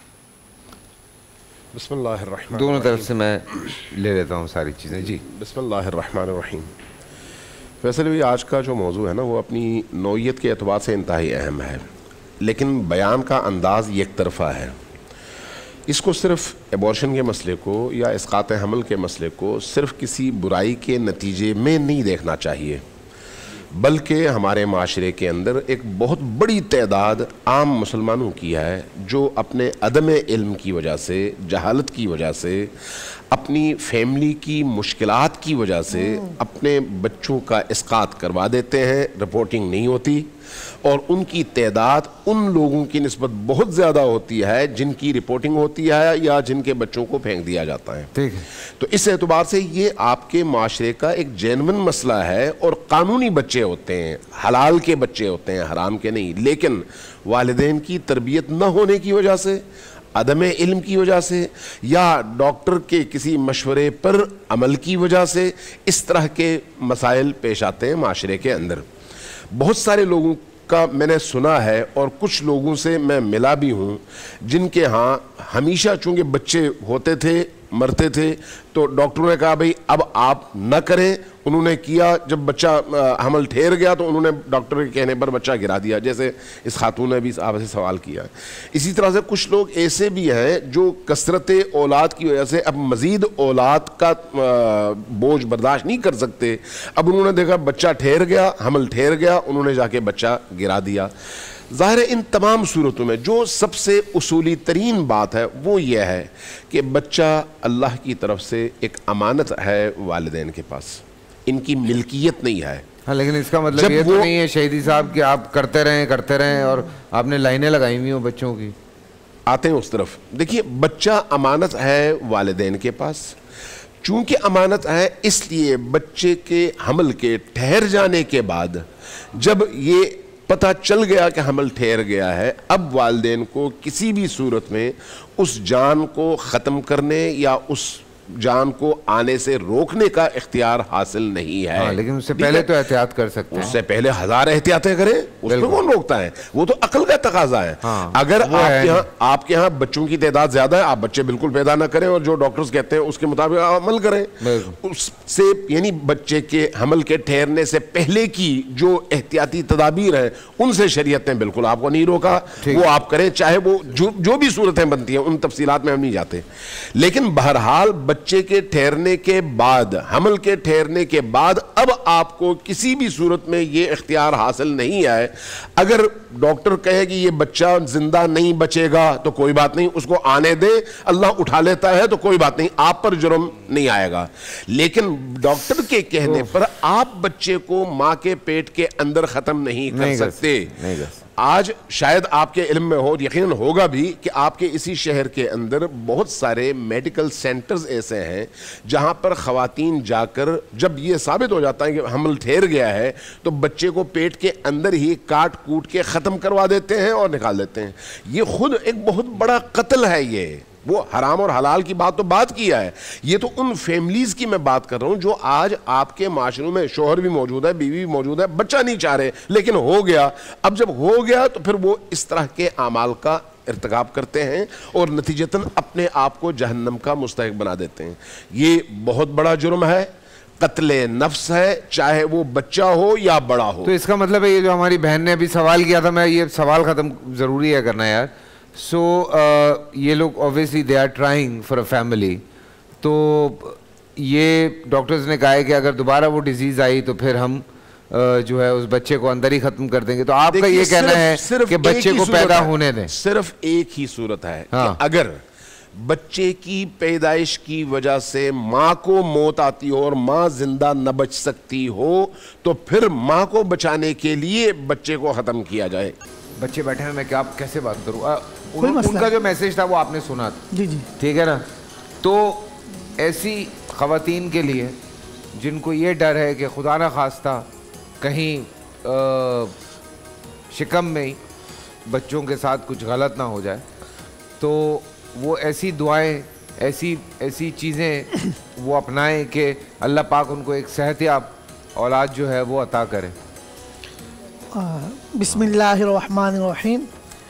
بسم اللہ الرحمن دونوں طرف سے میں لے لیتا ہوں ساری چیزیں. جی بسم اللہ الرحمن الرحیم. فیصل بھی آج کا جو موضوع ہے نا وہ اپنی نوعیت کے اعتبار سے انتہائی اہم ہے, لیکن بیان کا انداز یک طرفہ ہے. اس کو صرف ایبورشن کے مسئلے کو یا اسقاط حمل کے مسئلے کو صرف کسی برائی کے نتیجے میں نہیں دیکھنا چاہیے, بلکہ ہمارے معاشرے کے اندر ایک بہت بڑی تعداد عام مسلمانوں کی ہے جو اپنے عدم علم کی وجہ سے, جہالت کی وجہ سے, اپنی فیملی کی مشکلات کی وجہ سے اپنے بچوں کا اسقاط کروا دیتے ہیں, رپورٹنگ نہیں ہوتی, اور ان کی تعداد ان لوگوں کی نسبت بہت زیادہ ہوتی ہے جن کی رپورٹنگ ہوتی ہے یا جن کے بچوں کو پھینک دیا جاتا ہے. ٹھیک ہے, تو اس اعتبار سے یہ آپ کے معاشرے کا ایک جینون مسئلہ ہے, اور قانونی بچے ہوتے ہیں, حلال کے بچے ہوتے ہیں, حرام کے نہیں, لیکن والدین کی تربیت نہ ہونے کی وجہ سے, عدم علم کی وجہ سے, یا ڈاکٹر کے کسی مشورے پر عمل کی وجہ سے اس طرح کے مسائل پیش آتے ہیں معاشرے کے اندر. بہت سارے لوگوں کا میں نے سنا ہے, اور کچھ لوگوں سے میں ملا بھی ہوں جن کے ہاں ہمیشہ چونکہ بچے ہوتے تھے, مرتے تھے, تو ڈاکٹروں نے کہا بھئی اب آپ نہ کریں. انہوں نے کیا, جب بچہ حمل ٹھہر گیا تو انہوں نے ڈاکٹر کے کہنے پر بچہ گرا دیا, جیسے اس خاتون نے بھی آپ سے سوال کیا. اسی طرح سے کچھ لوگ ایسے بھی ہیں جو کثرت اولاد کی وجہ سے اب مزید اولاد کا بوجھ برداشت نہیں کر سکتے. اب انہوں نے دیکھا بچہ ٹھہر گیا, حمل ٹھہر گیا, انہوں نے جا کے بچہ گرا دیا. ظاہر ہے ان تمام صورتوں میں جو سب سے اصولی ترین بات ہے وہ یہ ہے کہ بچہ اللہ کی طرف سے ایک امانت ہے والدین کے پاس, ان کی ملکیت نہیں ہے. ہاں, لیکن اس کا مطلب یہ تو نہیں ہے شہیدی صاحب کہ آپ کرتے رہیں کرتے رہیں اور آپ نے لائنیں لگائی ہوئی ہوں بچوں کی. آتے ہیں اس طرف. دیکھیے, بچہ امانت ہے والدین کے پاس. چونکہ امانت ہے اس لیے بچے کے حمل کے ٹھہر جانے کے بعد جب یہ پتہ چل گیا کہ حمل ٹھہر گیا ہے, اب والدین کو کسی بھی صورت میں اس جان کو ختم کرنے یا اس جان کو آنے سے روکنے کا اختیار حاصل نہیں ہے. ہاں, لیکن اس سے پہلے تو احتیاط کر سکتے ہیں. اس سے پہلے ہزار احتیاطیں کریں, اس میں کون روکتا ہے؟ وہ تو عقل کا تقاضا ہے. اگر آپ کے ہاں آپ کے ہاں بچوں کی تعداد زیادہ ہے, آپ بچے بالکل پیدا نہ کریں اور جو ڈاکٹرز کہتے ہیں اس کے مطابق عمل کریں. اس سے یعنی بچے کے حمل کے ٹھہرنے سے پہلے کی جو احتیاطی تدابیر ہیں ان سے شریعت نے بالکل آپ کو نہیں روکا, وہ آپ کریں, چاہے وہ جو بھی صورتیں بنتی ہیں, ان تفصیلات میں ہم نہیں جاتے. لیکن بہرحال بچے کے ٹھہرنے کے بعد, حمل کے ٹھہرنے کے بعد اب آپ کو کسی بھی صورت میں یہ اختیار حاصل نہیں ہے. اگر ڈاکٹر کہے کہ یہ بچہ زندہ نہیں بچے گا تو کوئی بات نہیں, اس کو آنے دے, اللہ اٹھا لیتا ہے تو کوئی بات نہیں, آپ پر جرم نہیں آئے گا. لیکن ڈاکٹر کے کہنے پر آپ بچے کو ماں کے پیٹ کے اندر ختم نہیں کر سکتے. آج شاید آپ کے علم میں ہو، یقیناً ہوگا بھی، کہ آپ کے اسی شہر کے اندر بہت سارے میڈیکل سینٹرز ایسے ہیں جہاں پر خواتین جا کر جب یہ ثابت ہو جاتا ہے کہ حمل ٹھہر گیا ہے تو بچے کو پیٹ کے اندر ہی کاٹ کوٹ کے ختم کروا دیتے ہیں اور نکال دیتے ہیں. یہ خود ایک بہت بڑا قتل ہے. یہ وہ حرام اور حلال کی بات تو بات کیا ہے، یہ تو ان فیملیز کی میں بات کر رہا ہوں جو آج آپ کے معاشروں میں شوہر بھی موجود ہے، بیوی بھی موجود ہے، بچہ نہیں چاہ رہے لیکن ہو گیا. اب جب ہو گیا تو پھر وہ اس طرح کے اعمال کا ارتکاب کرتے ہیں اور نتیجتاً اپنے آپ کو جہنم کا مستحق بنا دیتے ہیں. یہ بہت بڑا جرم ہے، قتل نفس ہے، چاہے وہ بچہ ہو یا بڑا ہو. تو اس کا مطلب ہے یہ جو ہماری بہن نے ابھی سوال کیا تھا، میں یہ سوال ختم ضروری ہے کرنا یار. سو یہ لوگ obviously they are trying for a family. تو یہ ڈاکٹرز نے کہا ہے کہ اگر دوبارہ وہ ڈیزیز آئی تو پھر ہم جو ہے اس بچے کو اندر ہی ختم کر دیں گے. تو آپ کا یہ کہنا ہے کہ بچے کو پیدا ہونے دیں. صرف ایک ہی صورت ہے کہ اگر بچے کی پیدائش کی وجہ سے ماں کو موت آتی ہو اور ماں زندہ نہ بچ سکتی ہو تو پھر ماں کو بچانے کے لیے بچے کو ختم کیا جائے. بچے بیٹھے ہیں، میں کیا کیسے بات کروں؟ ان کا جو میسیج تھا وہ آپ نے سنا، جی جی ٹھیک ہے نا. تو ایسی خواتین کے لیے جن کو یہ ڈر ہے کہ خدا نہ خواستہ کہیں شکم میں ہی بچوں کے ساتھ کچھ غلط نہ ہو جائے، تو وہ ایسی دعائیں، ایسی ایسی چیزیں وہ اپنائیں کہ اللہ پاک ان کو ایک صحت یاب اولاد جو ہے وہ عطا کرے. بسم اللہ الرحمن الرحیم.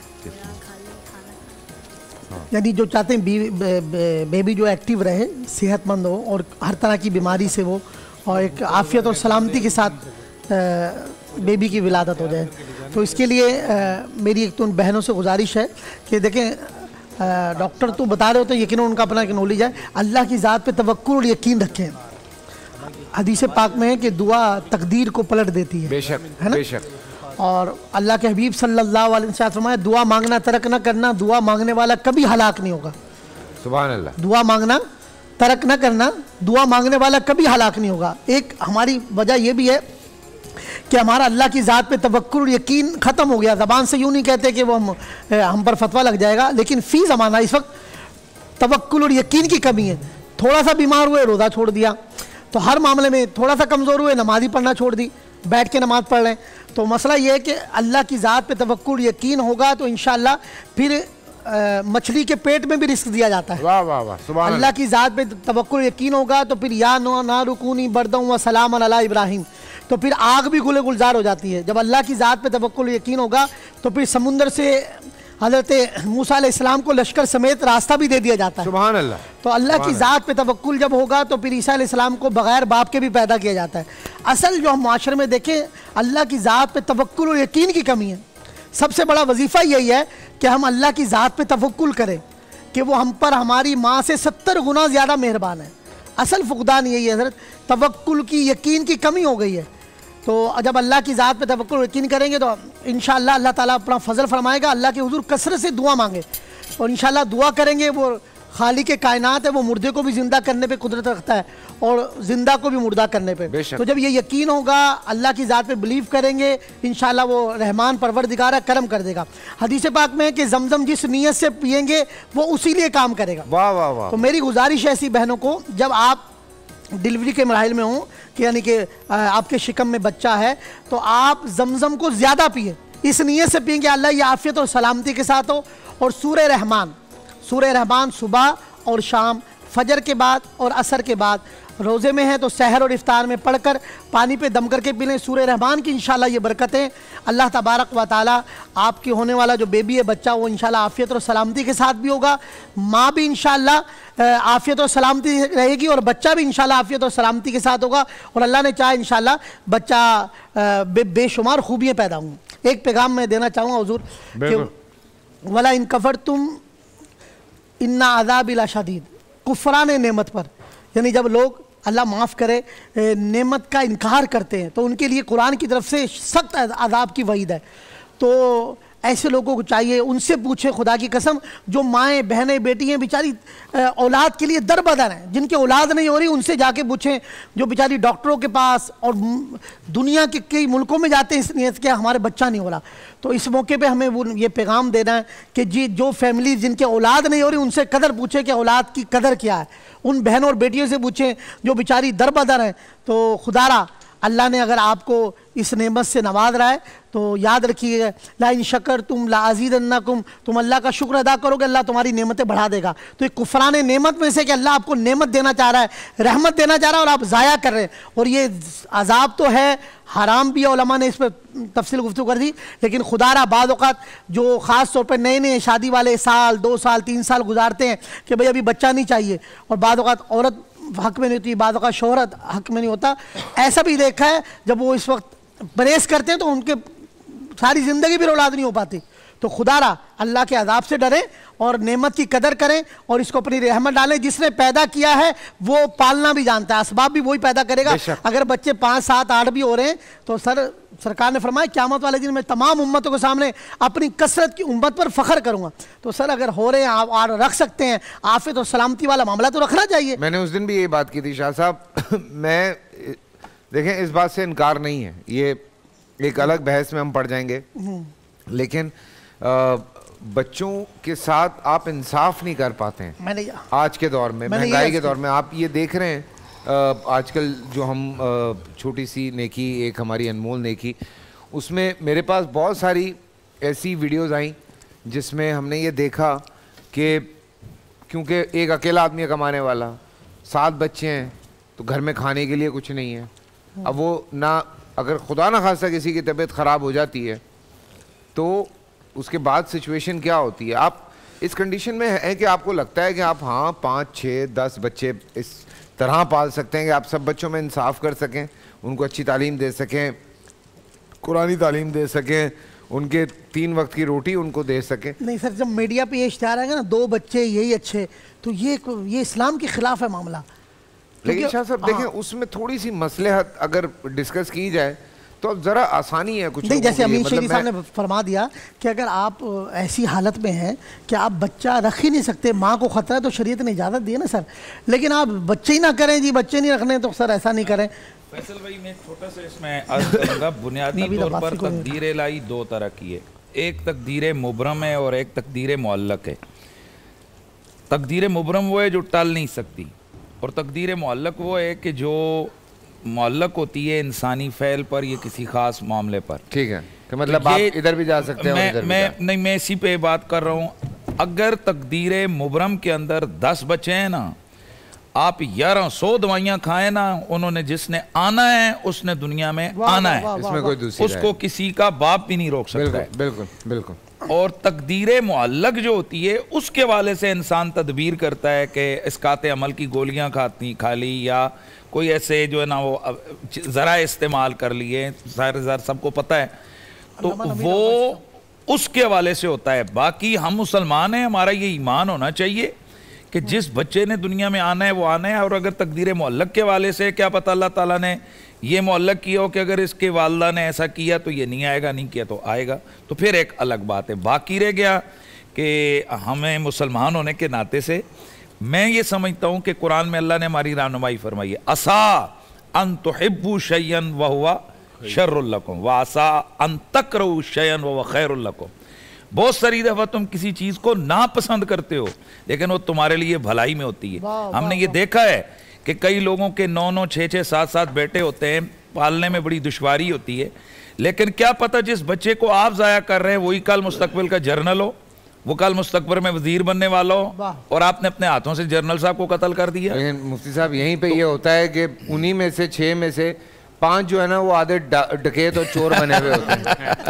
یعنی جو چاہتے ہیں بیبی جو ایکٹیو رہے، صحت مند ہو اور ہر طرح کی بیماری سے وہ اور ایک عافیت اور سلامتی کے ساتھ بیبی کی ولادت ہو جائے، تو اس کے لیے میری ایک تو ان بہنوں سے گزارش ہے کہ دیکھیں ڈاکٹر تو بتا رہے ہوتے ہیں، یقیناً ان کا اپنا ایک نالج ہے، اللہ کی ذات پہ توکل اور یقین رکھیں. حدیث پاک میں ہے کہ دعا تقدیر کو پلٹ دیتی ہے، بے شک بے شک. اور اللہ کے حبیب صلی اللہ علیہ وسلم فرمایا دعا مانگنا ترک نہ کرنا، دعا مانگنے والا کبھی ہلاک نہیں ہوگا. سبحان اللہ. دعا مانگنا ترک نہ کرنا، دعا مانگنے والا کبھی ہلاک نہیں ہوگا. ایک ہماری وجہ یہ بھی ہے کہ ہمارا اللہ کی ذات پہ توکل اور یقین ختم ہو گیا. زبان سے یوں نہیں کہتے کہ وہ ہم ہم پر فتویٰ لگ جائے گا، لیکن فی زمانہ اس وقت توکل اور یقین کی کمی ہے. تھوڑا سا بیمار ہوئے روزہ چھوڑ دیا، تو ہر معاملے میں تھوڑا سا کمزور ہوئے نماز ہی پڑھنا چھوڑ دی، بیٹھ کے نماز پڑھ لیں. تو مسئلہ یہ ہے کہ اللہ کی ذات پہ توکل یقین ہوگا تو انشاءاللہ پھر مچھلی کے پیٹ میں بھی رزق دیا جاتا ہے. واہ واہ واہ سبحان اللہ. اللہ کی ذات پہ توکل یقین ہوگا تو پھر یا نار کونی بردًا و سلاما علی ابراہیم، تو پھر آگ بھی گلے گلزار ہو جاتی ہے. جب اللہ کی ذات پہ توکل یقین ہوگا تو پھر سمندر سے حضرت موسیٰ علیہ السلام کو لشکر سمیت راستہ بھی دے دیا جاتا ہے. سبحان اللہ. تو اللہ کی ذات پہ توکل جب ہوگا تو پھر عیسیٰ علیہ السلام کو بغیر باپ کے بھی پیدا کیا جاتا ہے. اصل جو ہم معاشرے میں دیکھیں اللہ کی ذات پہ توکل اور یقین کی کمی ہے. سب سے بڑا وظیفہ یہی ہے کہ ہم اللہ کی ذات پہ توکل کریں کہ وہ ہم پر ہماری ماں سے ستر گنا زیادہ مہربان ہے. اصل فقدان یہی ہے حضرت، توکل کی یقین کی کمی ہو گئی ہے. تو جب اللہ کی ذات پہ توکل یقین کریں گے تو انشاءاللہ اللہ تعالیٰ اپنا فضل فرمائے گا. اللہ کے حضور کثرت سے دعا مانگے اور انشاءاللہ دعا کریں گے. وہ خالق کائنات ہے، وہ مردے کو بھی زندہ کرنے پہ قدرت رکھتا ہے اور زندہ کو بھی مردہ کرنے پہ. تو جب یہ یقین ہوگا، اللہ کی ذات پہ بلیو کریں گے، انشاءاللہ وہ رحمان پروردگار کرم کر دے گا. حدیث پاک میں ہے کہ زمزم جس نیت سے پئیں گے وہ اسی لیے کام کرے گا. واہ واہ واہ. تو میری گزارش ہے ایسی بہنوں کو، جب آپ ڈیلیوری کے مراحل میں ہوں کہ یعنی کہ آپ کے شکم میں بچہ ہے، تو آپ زمزم کو زیادہ پئیں، اس نیت سے پئیں کہ اللہ یہ عافیت اور سلامتی کے ساتھ ہو. اور سورہ رحمان سورہ رحمان صبح اور شام، فجر کے بعد اور عصر کے بعد، روزے میں ہیں تو سحر اور افطار میں پڑھ کر پانی پہ دم کر کے پی لیں. سورہ رحمان کی انشاءاللہ یہ برکتیں اللہ تبارک و تعالیٰ آپ کی ہونے والا جو بیبی ہے بچہ وہ انشاءاللہ عافیت اور سلامتی کے ساتھ بھی ہوگا، ماں بھی انشاءاللہ عافیت اور سلامتی رہے گی اور بچہ بھی انشاءاللہ عافیت اور سلامتی کے ساتھ ہوگا. اور اللہ نے چاہا انشاءاللہ بچہ بے, بے شمار خوبیاں پیدا ہوں. ایک پیغام میں دینا چاہوں گا حضور کہ وَلَا إِن كَفَرْتُمْ إِنَّ عَذَابِ لَشَدِيدٌ، کفران نعمت پر، یعنی جب لوگ اللہ معاف کرے نعمت کا انکار کرتے ہیں تو ان کے لیے قرآن کی طرف سے سخت عذاب کی وعید ہے. تو ایسے لوگوں کو چاہیے ان سے پوچھیں خدا کی قسم جو مائیں بہنیں بیٹی ہیں بیچاری اولاد کے لیے در بدر ہیں, جن کے اولاد نہیں ہو رہی ان سے جا کے پوچھیں, جو بیچاری ڈاکٹروں کے پاس اور دنیا کے کئی ملکوں میں جاتے ہیں اس نیت کہ ہمارے بچہ نہیں ہو رہا. تو اس موقع پہ ہمیں وہ یہ پیغام دینا ہے کہ جی جو فیملی جن کے اولاد نہیں ہو رہی ان سے قدر پوچھیں کہ اولاد کی قدر کیا ہے, ان بہنوں اور بیٹیوں سے پوچھیں جو بیچاری در بدر ہیں. تو خدا را اللہ نے اگر آپ کو اس نعمت سے نواز رہا ہے تو یاد رکھیے لا ان شکرتم لازیدنکم, تم اللہ کا شکر ادا کرو گے اللہ تمہاری نعمتیں بڑھا دے گا. تو ایک کفران نعمت میں سے کہ اللہ آپ کو نعمت دینا چاہ رہا ہے, رحمت دینا چاہ رہا ہے اور آپ ضائع کر رہے ہیں, اور یہ عذاب تو ہے حرام بھی ہے, علماء نے اس پہ تفصیل گفتگو کر دی. لیکن خدا را بعض اوقات جو خاص طور پہ نئے نئے شادی والے سال دو سال تین سال گزارتے ہیں کہ بھئی ابھی بچہ نہیں چاہیے, اور بعض اوقات عورت حق میں نہیں ہوتی, بعض اوقات شہرت حق میں نہیں ہوتا, ایسا بھی دیکھا ہے جب وہ اس وقت پرہیز کرتے ہیں تو ان کے ساری زندگی بھی اولاد نہیں ہو پاتی. تو خدا را اللہ کے عذاب سے ڈریں اور نعمت کی قدر کریں اور اس کو اپنی رحمت ڈالیں. جس نے پیدا کیا ہے وہ پالنا بھی جانتا ہے, اسباب بھی وہی پیدا کرے گا. اگر بچے پانچ سات آٹھ بھی ہو رہے ہیں تو سر سرکار نے فرمایا قیامت والے دن میں تمام امتوں کے سامنے اپنی کثرت کی امت پر فخر کروں گا. تو سر اگر ہو رہے ہیں آپ اور رکھ سکتے ہیں, عافیت اور سلامتی والا معاملہ تو رکھنا چاہیے. میں نے اس دن بھی یہی بات کی تھی شاہ صاحب, میں دیکھیں اس بات سے انکار نہیں ہے, یہ ایک الگ بحث میں ہم پڑ جائیں گے, لیکن بچوں کے ساتھ آپ انصاف نہیں کر پاتے ہیں آج کے دور میں, مہنگائی کے دور میں. آپ یہ دیکھ رہے ہیں آج کل جو ہم چھوٹی سی نیکی, ایک ہماری انمول نیکی, اس میں میرے پاس بہت ساری ایسی ویڈیوز آئیں جس میں ہم نے یہ دیکھا کہ کیونکہ ایک اکیلا آدمی ہے کمانے والا, سات بچے ہیں تو گھر میں کھانے کے لیے کچھ نہیں ہے. اب وہ نہ اگر خدا نہ خواستہ کسی کی طبیعت خراب ہو جاتی ہے تو اس کے بعد سچویشن کیا ہوتی ہے. آپ اس کنڈیشن میں ہے کہ آپ کو لگتا ہے کہ آپ ہاں پانچ چھ دس بچے اس طرح پال سکتے ہیں کہ آپ سب بچوں میں انصاف کر سکیں, ان کو اچھی تعلیم دے سکیں, قرآنی تعلیم دے سکیں, ان کے تین وقت کی روٹی ان کو دے سکیں. نہیں سر, جب میڈیا پہ یہ اشتہار آئے گا نا دو بچے یہی اچھے, تو یہ یہ اسلام کے خلاف ہے معاملہ. لیکن شاہ صاحب دیکھیں اس میں تھوڑی سی مصلحت اگر ڈسکس کی جائے تو اب ذرا آسانی ہے کچھ. نہیں جیسے امین شیخی صاحب نے فرما دیا کہ اگر آپ ایسی حالت میں ہیں کہ آپ بچہ رکھ ہی نہیں سکتے, ماں کو خطرہ ہے, تو شریعت نے اجازت دی ہے نا سر, لیکن آپ بچے ہی نہ کریں, جی بچے نہیں رکھنے تو سر ایسا نہیں کریں. فیصل بھائی میں چھوٹا سا اس میں عرض کروں گا, بنیادی طور پر تقدیر الہی دو طرح کی ہے, ایک تقدیر مبرم ہے اور ایک تقدیر معلق ہے. تقدیر مبرم وہ ہے جو ٹل نہیں سکتی, اور تقدیر معلق وہ ہے کہ جو معلق ہوتی ہے انسانی فعل پر یا کسی خاص معاملے پر. ٹھیک ہے, کہ مطلب آپ ادھر بھی جا سکتے ہیں ادھر بھی. میں نہیں میں اسی پہ بات کر رہا ہوں. اگر تقدیر مبرم کے اندر دس بچے ہیں نا, آپ گیارہ سو دوائیاں کھائیں نا, انہوں نے جس نے آنا ہے اس نے دنیا میں آنا ہے, اس میں کوئی دوسری اس کو کسی کا باپ بھی نہیں روک سکتا ہے. بالکل بالکل. اور تقدیر معلق جو ہوتی ہے اس کے والے سے انسان تدبیر کرتا ہے کہ اسقاط عمل کی گولیاں کھاتی کھا لی, یا کوئی ایسے جو ہے نا وہ ذرائع استعمال کر لیے, ظاہر ظاہر سب کو پتہ ہے, تو وہ اس کے والے سے ہوتا ہے. باقی ہم مسلمان ہیں, ہمارا یہ ایمان ہونا چاہیے کہ جس بچے نے دنیا میں آنا ہے وہ آنا ہے. اور اگر تقدیر معلق کے والے سے کیا پتہ اللہ تعالیٰ نے یہ معلق کیا ہو کہ اگر اس کے والدہ نے ایسا کیا تو یہ نہیں آئے گا, نہیں کیا تو آئے گا, تو پھر ایک الگ بات ہے. باقی رہ گیا کہ ہمیں مسلمان ہونے کے ناطے سے میں یہ سمجھتا ہوں کہ قرآن میں اللہ نے ہماری رہنمائی فرمائی ہے, عسیٰ ان تحبوا شیئا وہو شر لکم وعسیٰ ان تکرہوا شیئا وہو خیر لکم. بہت ساری دفعہ تم کسی چیز کو ناپسند کرتے ہو لیکن وہ تمہارے لیے بھلائی میں ہوتی ہے. ہم نے یہ دیکھا ہے کہ کئی لوگوں کے نو نو چھ چھ سات سات بیٹے ہوتے ہیں, پالنے میں بڑی دشواری ہوتی ہے, لیکن کیا پتہ جس بچے کو آپ ضائع کر رہے ہیں وہی کل مستقبل کا جرنل ہو, وہ کل مستقبل میں وزیر بننے والا ہو, اور آپ نے اپنے ہاتھوں سے جرنل صاحب کو قتل کر دیا. لیکن مفتی صاحب یہیں پہ یہ ہوتا ہے کہ انہی میں سے چھ میں سے پانچ جو ہے نا وہ آدھے ڈکیت اور چور بنے ہوئے ہوتے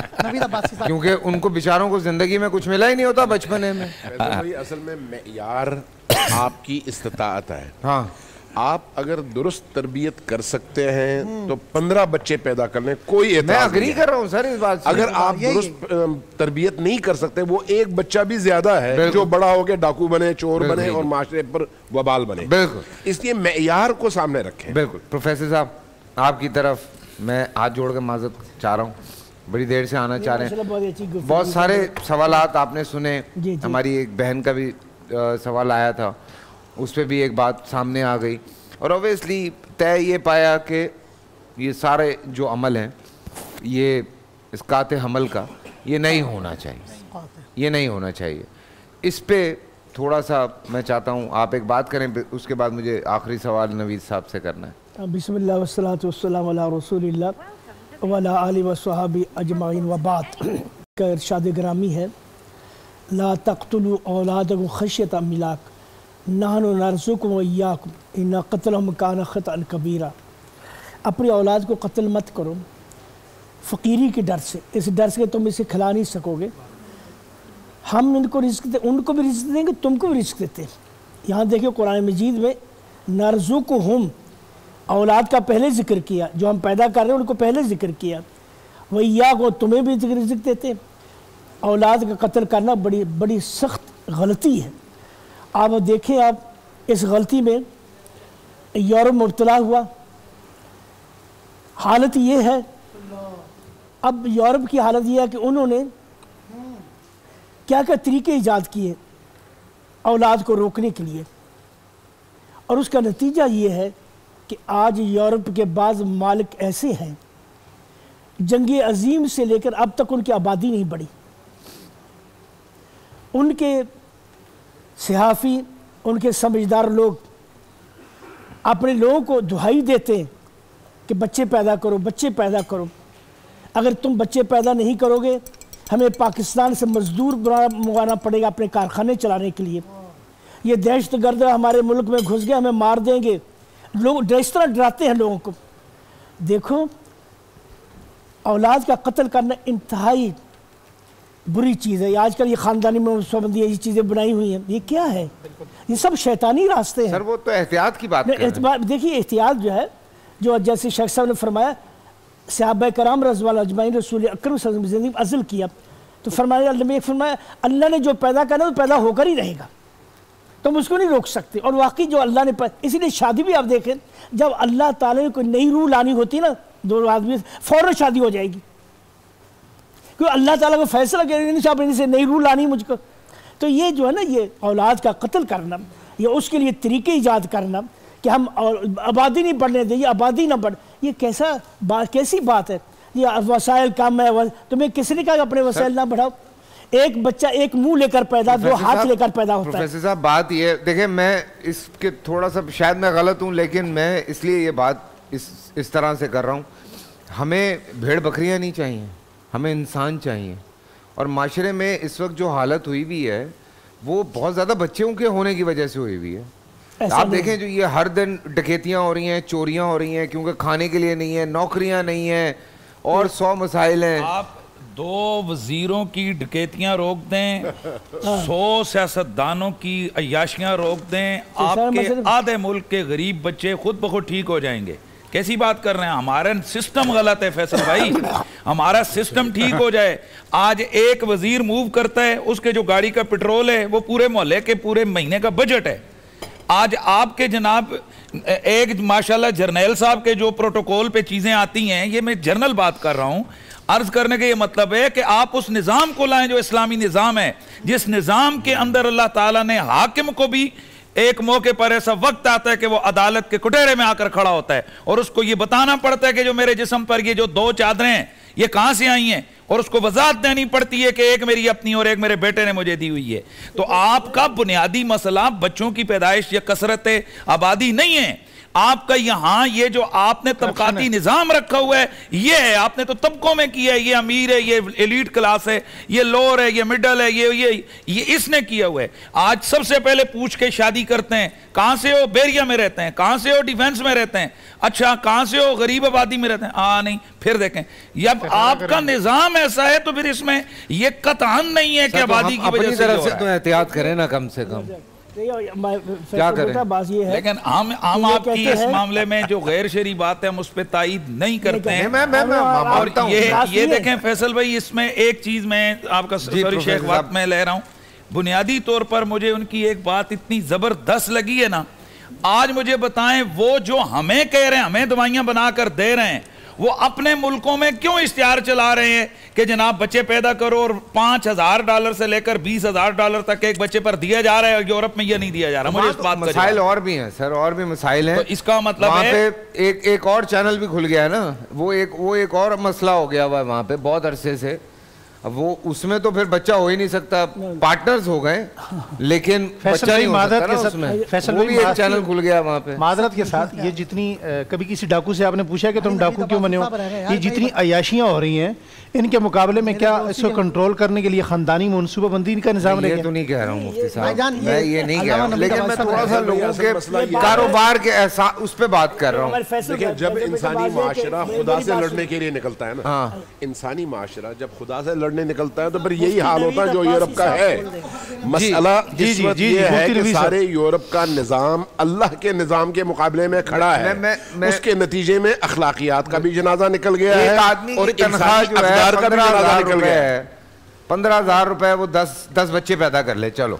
ہیں, کیونکہ ان کو بیچاروں کو زندگی میں کچھ ملا ہی نہیں ہوتا بچپنے میں. اصل میں معیار آپ کی استطاعت ہے. ہاں آپ اگر درست تربیت کر سکتے ہیں تو پندرہ بچے پیدا کر لیں, کوئی اعتراض میں اگری کر رہا ہوں سر اس بات سے. اگر آپ درست تربیت نہیں کر سکتے, وہ ایک بچہ بھی زیادہ ہے جو بڑا ہو کے ڈاکو بنے, چور بنے اور معاشرے پر وبال بنے. بالکل, اس لیے معیار کو سامنے رکھیں. بالکل. پروفیسر صاحب آپ کی طرف میں ہاتھ جوڑ کے معذرت چاہ رہا ہوں, بڑی دیر سے آنا چاہ رہے ہیں. بہت سارے سوالات آپ نے سنے. ہماری ایک بہن کا بھی سوال آیا تھا, اس پہ بھی ایک بات سامنے آ گئی, اور اوبیسلی طے یہ پایا کہ یہ سارے جو عمل ہیں یہ اسقاط حمل کا یہ نہیں ہونا چاہیے, یہ نہیں ہونا چاہیے. اس پہ تھوڑا سا میں چاہتا ہوں آپ ایک بات کریں, اس کے بعد مجھے آخری سوال نوید صاحب سے کرنا ہے. بسم اللہ والصلاة والسلام علی رسول اللہ وعلی آلہ وصحابہ اجمعین وبعد. کا ارشاد گرامی ہے, لا تقتلوا اولادکم خشیۃ املاق نحن نرزقکم وایاکم ان قتلہم کان خطأ کبیرا. اپنی اولاد کو قتل مت کرو فقیری کے ڈر سے, اس ڈر سے تم اسے کھلا نہیں سکو گے. ہم ان کو رزق دیں, ان کو بھی رزق دیں گے, تم کو بھی رزق دیتے ہیں. یہاں دیکھیں قرآن مجید میں نرزقہم اولاد کا پہلے ذکر کیا, جو ہم پیدا کر رہے ہیں ان کو پہلے ذکر کیا. وَإِيَّاكُمْ تمہیں بھی رزق دیتے ہیں. اولاد کا قتل کرنا بڑی بڑی سخت غلطی ہے. آپ دیکھیں, آپ اس غلطی میں یورپ مبتلا ہوا. حالت یہ ہے, اب یورپ کی حالت یہ ہے کہ انہوں نے کیا کیا طریقے ایجاد کیے اولاد کو روکنے کے لیے, اور اس کا نتیجہ یہ ہے کہ آج یورپ کے بعض ممالک ایسے ہیں جنگ عظیم سے لے کر اب تک ان کی آبادی نہیں بڑھی. ان کے صحافی, ان کے سمجھدار لوگ اپنے لوگوں کو دہائی دیتے ہیں کہ بچے پیدا کرو, بچے پیدا کرو. اگر تم بچے پیدا نہیں کرو گے ہمیں پاکستان سے مزدور منگوانا پڑے گا اپنے کارخانے چلانے کے لیے. یہ دہشت گرد ہمارے ملک میں گھس گئے, ہمیں مار دیں گے. لوگ اس طرح ڈراتے ہیں لوگوں کو. دیکھو, اولاد کا قتل کرنا انتہائی بری چیز ہے. آج کل یہ خاندانی منصوبندی یہ چیزیں بنائی ہوئی ہیں, یہ کیا ہے؟ یہ سب شیطانی راستے ہیں. سر وہ تو احتیاط کی بات کر رہے ہیں. دیکھیے احتیاط جو ہے, جو جیسے شیخ صاحب نے فرمایا صحابہ کرام رضوان اللہ اجمعین رسول اکرم صلی اللہ علیہ وسلم عزل کیا, تو فرمایا اللہ نے فرمایا اللہ نے جو پیدا کرنا تو پیدا ہو کر ہی رہے گا, تم اس کو نہیں روک سکتے. اور واقعی جو اللہ نے پیدا, اسی لیے شادی بھی آپ دیکھیں, جب اللہ تعالیٰ نے کوئی نئی روح لانی ہوتی نا دو آدمی فوراً شادی ہو جائے گی, کیونکہ اللہ تعالیٰ کو فیصلہ کہ سے نئی روح لانی مجھ کو. تو یہ جو ہے نا یہ اولاد کا قتل کرنا, یہ اس کے لیے طریقے ایجاد کرنا کہ ہم آبادی نہیں بڑھنے دیں, یہ آبادی نہ بڑھ, یہ کیسا بات, کیسی بات ہے؟ یہ وسائل کم ہے, تمہیں کس نے کہا کہ اپنے وسائل نہ بڑھاؤ؟ ایک بچہ ایک منہ لے کر پیدا, دو ہاتھ لے کر پیدا ہوتا ہے. پروفیسر صاحب بات یہ ہے, دیکھیں میں اس کے تھوڑا سا شاید میں غلط ہوں, لیکن میں اس لیے یہ بات اس اس طرح سے کر رہا ہوں. ہمیں بھیڑ بکریاں نہیں چاہیے, ہمیں انسان چاہیے. اور معاشرے میں اس وقت جو حالت ہوئی بھی ہے وہ بہت زیادہ بچوں کے ہونے کی وجہ سے ہوئی ہوئی ہے. آپ دیکھیں جو یہ ہر دن ڈکیتیاں ہو رہی ہیں, چوریاں ہو رہی ہیں, کیونکہ کھانے کے لیے نہیں ہے, نوکریاں نہیں ہیں, اور سو مسائل ہیں. آپ دو وزیروں کی ڈکیتیاں روک دیں, سو سیاستدانوں کی عیاشیاں روک دیں, آپ کے آدھے ملک کے غریب بچے خود بخود ٹھیک ہو جائیں گے. کیسی بات کر رہے ہیں؟ ہمارا سسٹم غلط ہے فیصل بھائی, ہمارا سسٹم ٹھیک ہو جائے. آج ایک وزیر موو کرتا ہے, اس کے جو گاڑی کا پیٹرول ہے وہ پورے محلے کے پورے مہینے کا بجٹ ہے. آج آپ کے جناب ایک ماشاءاللہ جرنیل صاحب کے جو پروٹوکول پہ چیزیں آتی ہیں, یہ میں جرنل بات کر رہا ہوں, عرض کرنے کا یہ مطلب ہے کہ آپ اس نظام کو لائیں جو اسلامی نظام ہے, جس نظام کے اندر اللہ تعالیٰ نے حاکم کو بھی ایک موقع پر ایسا وقت آتا ہے کہ وہ عدالت کے کٹہرے میں آ کر کھڑا ہوتا ہے, اور اس کو یہ بتانا پڑتا ہے کہ جو میرے جسم پر یہ جو دو چادریں ہیں یہ کہاں سے آئی ہیں, اور اس کو وضاحت دینی پڑتی ہے کہ ایک میری اپنی اور ایک میرے بیٹے نے مجھے دی ہوئی ہے. تو آپ کا بنیادی مسئلہ بچوں کی پیدائش یا کثرت آبادی نہیں ہے. آپ کا یہاں یہ جو آپ نے طبقاتی نظام رکھا ہوا ہے, یہ ہے آپ نے تو طبقوں میں کیا ہے, یہ امیر ہے, یہ ایلیٹ کلاس ہے, یہ لوور ہے, یہ مڈل ہے, یہ یہ یہ اس نے کیا ہوا ہے. آج سب سے پہلے پوچھ کے شادی کرتے ہیں, کہاں سے ہو؟ بیریا میں رہتے ہیں. کہاں سے ہو؟ ڈیفنس میں رہتے ہیں. اچھا کہاں سے ہو؟ غریب آبادی میں رہتے ہیں. ہاں نہیں, پھر دیکھیں جب آپ کا نظام ایسا ہے تو پھر اس میں یہ قطعاً نہیں ہے کہ آبادی کی وجہ سے طرف سے تو احتیاط کریں نا کم سے کم. کیا کریں؟ لیکن ہم ہم آپ کی اس معاملے میں جو غیر شرعی بات ہے ہم اس پہ تائید نہیں کرتے ہیں. اور یہ یہ دیکھیں فیصل بھائی, اس میں ایک چیز میں آپ کا سوری شیخ وقت میں لے رہا ہوں, بنیادی طور پر مجھے ان کی ایک بات اتنی زبردست لگی ہے نا. آج مجھے بتائیں, وہ جو ہمیں کہہ رہے ہیں, ہمیں دوائیاں بنا کر دے رہے ہیں, وہ اپنے ملکوں میں کیوں اشتہار چلا رہے ہیں کہ جناب بچے پیدا کرو اور پانچ ہزار ڈالر سے لے کر بیس ہزار ڈالر تک ایک بچے پر دیا جا رہا ہے، اور یورپ میں یہ نہیں دیا جا رہا؟ مجھے اس بات کا مسائل اور بھی ہیں سر، اور بھی مسائل ہیں. تو اس کا مطلب وہاں ہے پہ ایک ایک اور چینل بھی کھل گیا ہے نا، وہ ایک وہ ایک اور مسئلہ ہو گیا ہوا ہے وہاں پہ بہت عرصے سے. اب وہ اس میں تو پھر بچہ ہو ہی نہیں سکتا، پارٹنرز ہو گئے لیکن بچہ نہیں ہو سکتا نا اس میں. وہ بھی ایک چینل کھل گیا وہاں پہ. معذرت کے ساتھ یہ جتنی کبھی کسی ڈاکو سے آپ نے پوچھا کہ تم ڈاکو کیوں بنے ہو، یہ جتنی عیاشیاں ہو رہی ہیں ان کے مقابلے میں کیا اس کو کنٹرول کرنے کے لیے خاندانی منصوبہ بندی کا نظام رہے گا؟ یہ تو نہیں کہہ رہا ہوں مفتی صاحب، میں یہ نہیں کہہ رہا ہوں، لیکن میں تھوڑا سا لوگوں کے کاروبار کے اس پہ بات کر رہا ہوں. دیکھیں جب انسانی معاشرہ خدا سے لڑنے کے لیے نکلتا ہے نا، انسانی معاشرہ جب خدا سے لڑنے نکلتا ہے تو پھر یہی حال ہوتا ہے جو یورپ کا ہے. مسئلہ اس وقت یہ ہے کہ سارے یورپ کا نظام اللہ کے نظام کے مقابلے میں کھڑا ہے، اس کے نتیجے میں اخلاقیات کا بھی جنازہ نکل گیا ہے اور انسانی اقدار کا بھی جنازہ نکل گیا ہے. پندرہ ہزار روپے وہ دس دس بچے پیدا کر لے، چلو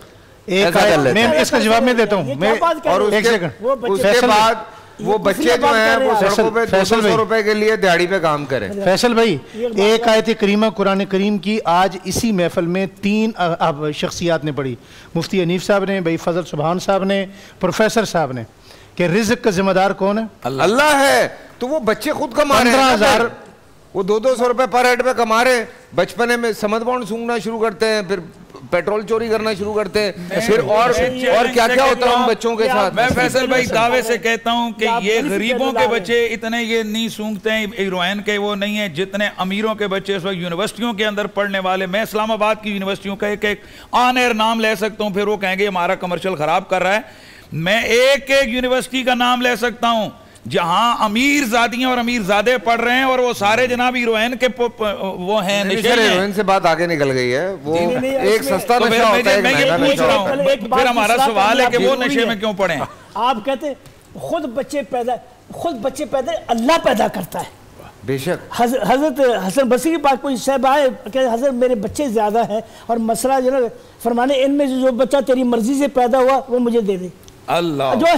میں اس کا جواب میں دیتا ہوں. اور اس کے بعد وہ بچے جو ہیں وہ سڑکوں پہ دو سو روپے کے لیے دیہڑی پہ کام کریں. فیصل بھائی، ایک آیت کریمہ قرآن کریم کی آج اسی محفل میں تین شخصیات نے پڑھی، مفتی حنیف صاحب نے، بھائی فضل سبحان صاحب نے، پروفیسر صاحب نے، کہ رزق کا ذمہ دار کون ہے؟ اللہ ہے. تو وہ بچے خود کما رہے ہیں، پندرہ ہزار وہ دو دو سو روپے پر ہیڈ پہ کما رہے ہیں. بچپنے میں سمت بانڈ سونگنا شروع کرتے ہیں، پھر پیٹرول چوری کرنا شروع کرتے ہیں، پھر اور اور کیا کیا ہوتا ہے ان بچوں کے ساتھ. میں فیصل بھائی دعوے سے کہتا ہوں کہ یہ غریبوں کے بچے اتنے یہ نہیں سونگتے ہیں، ہیروئن کے وہ نہیں ہیں جتنے امیروں کے بچے اس وقت یونیورسٹیوں کے اندر پڑھنے والے. میں اسلام آباد کی یونیورسٹیوں کا ایک ایک آن ایئر نام لے سکتا ہوں، پھر وہ کہیں گے ہمارا کمرشل خراب کر رہا ہے. میں ایک ایک یونیورسٹی کا نام لے سکتا ہوں جہاں امیر زادیاں اور امیر زادے پڑھ رہے ہیں، اور وہ سارے جناب ہیروئن کے وہ ہیں نشے ہیں. ہیروئن سے بات آگے نکل گئی ہے، وہ ایک سستا نشہ ہوتا ہے، میں یہ پوچھ رہا ہوں. پھر ہمارا سوال ہے کہ وہ نشے میں کیوں پڑھیں؟ آپ کہتے خود بچے پیدا خود بچے پیدا اللہ پیدا کرتا ہے. بے شک حضرت حسن بصری کے پاس کوئی صاحب آئے کہ حضرت میرے بچے زیادہ ہیں اور مسئلہ جو ہے فرمانے ان میں جو بچہ تیری مرضی سے پیدا ہوا وہ مجھے دے دے. اللہ جو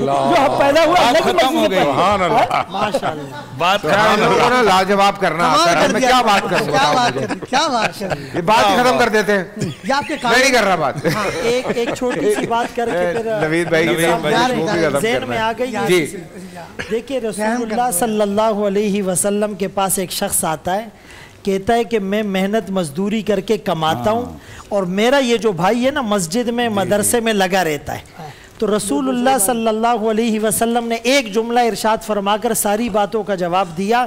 پیدا ہوا اللہ کی مرضی سے پیدا ہوا. ماشاءاللہ بات کرنا لاجواب کرنا آتا ہے. میں کیا بات کروں، کیا بات کر یہ بات ختم کر دیتے ہیں، میں نہیں کر رہا بات. ایک ایک چھوٹی سی بات کر کے پھر نوید بھائی ذہن میں آ گئی. جی دیکھیں رسول اللہ صلی اللہ علیہ وسلم کے پاس ایک شخص آتا ہے، کہتا ہے کہ میں محنت مزدوری کر کے کماتا ہوں اور میرا یہ جو بھائی ہے نا مسجد میں مدرسے میں لگا رہتا ہے. تو رسول اللہ صلی اللہ علیہ وسلم نے ایک جملہ ارشاد فرما کر ساری باتوں کا جواب دیا،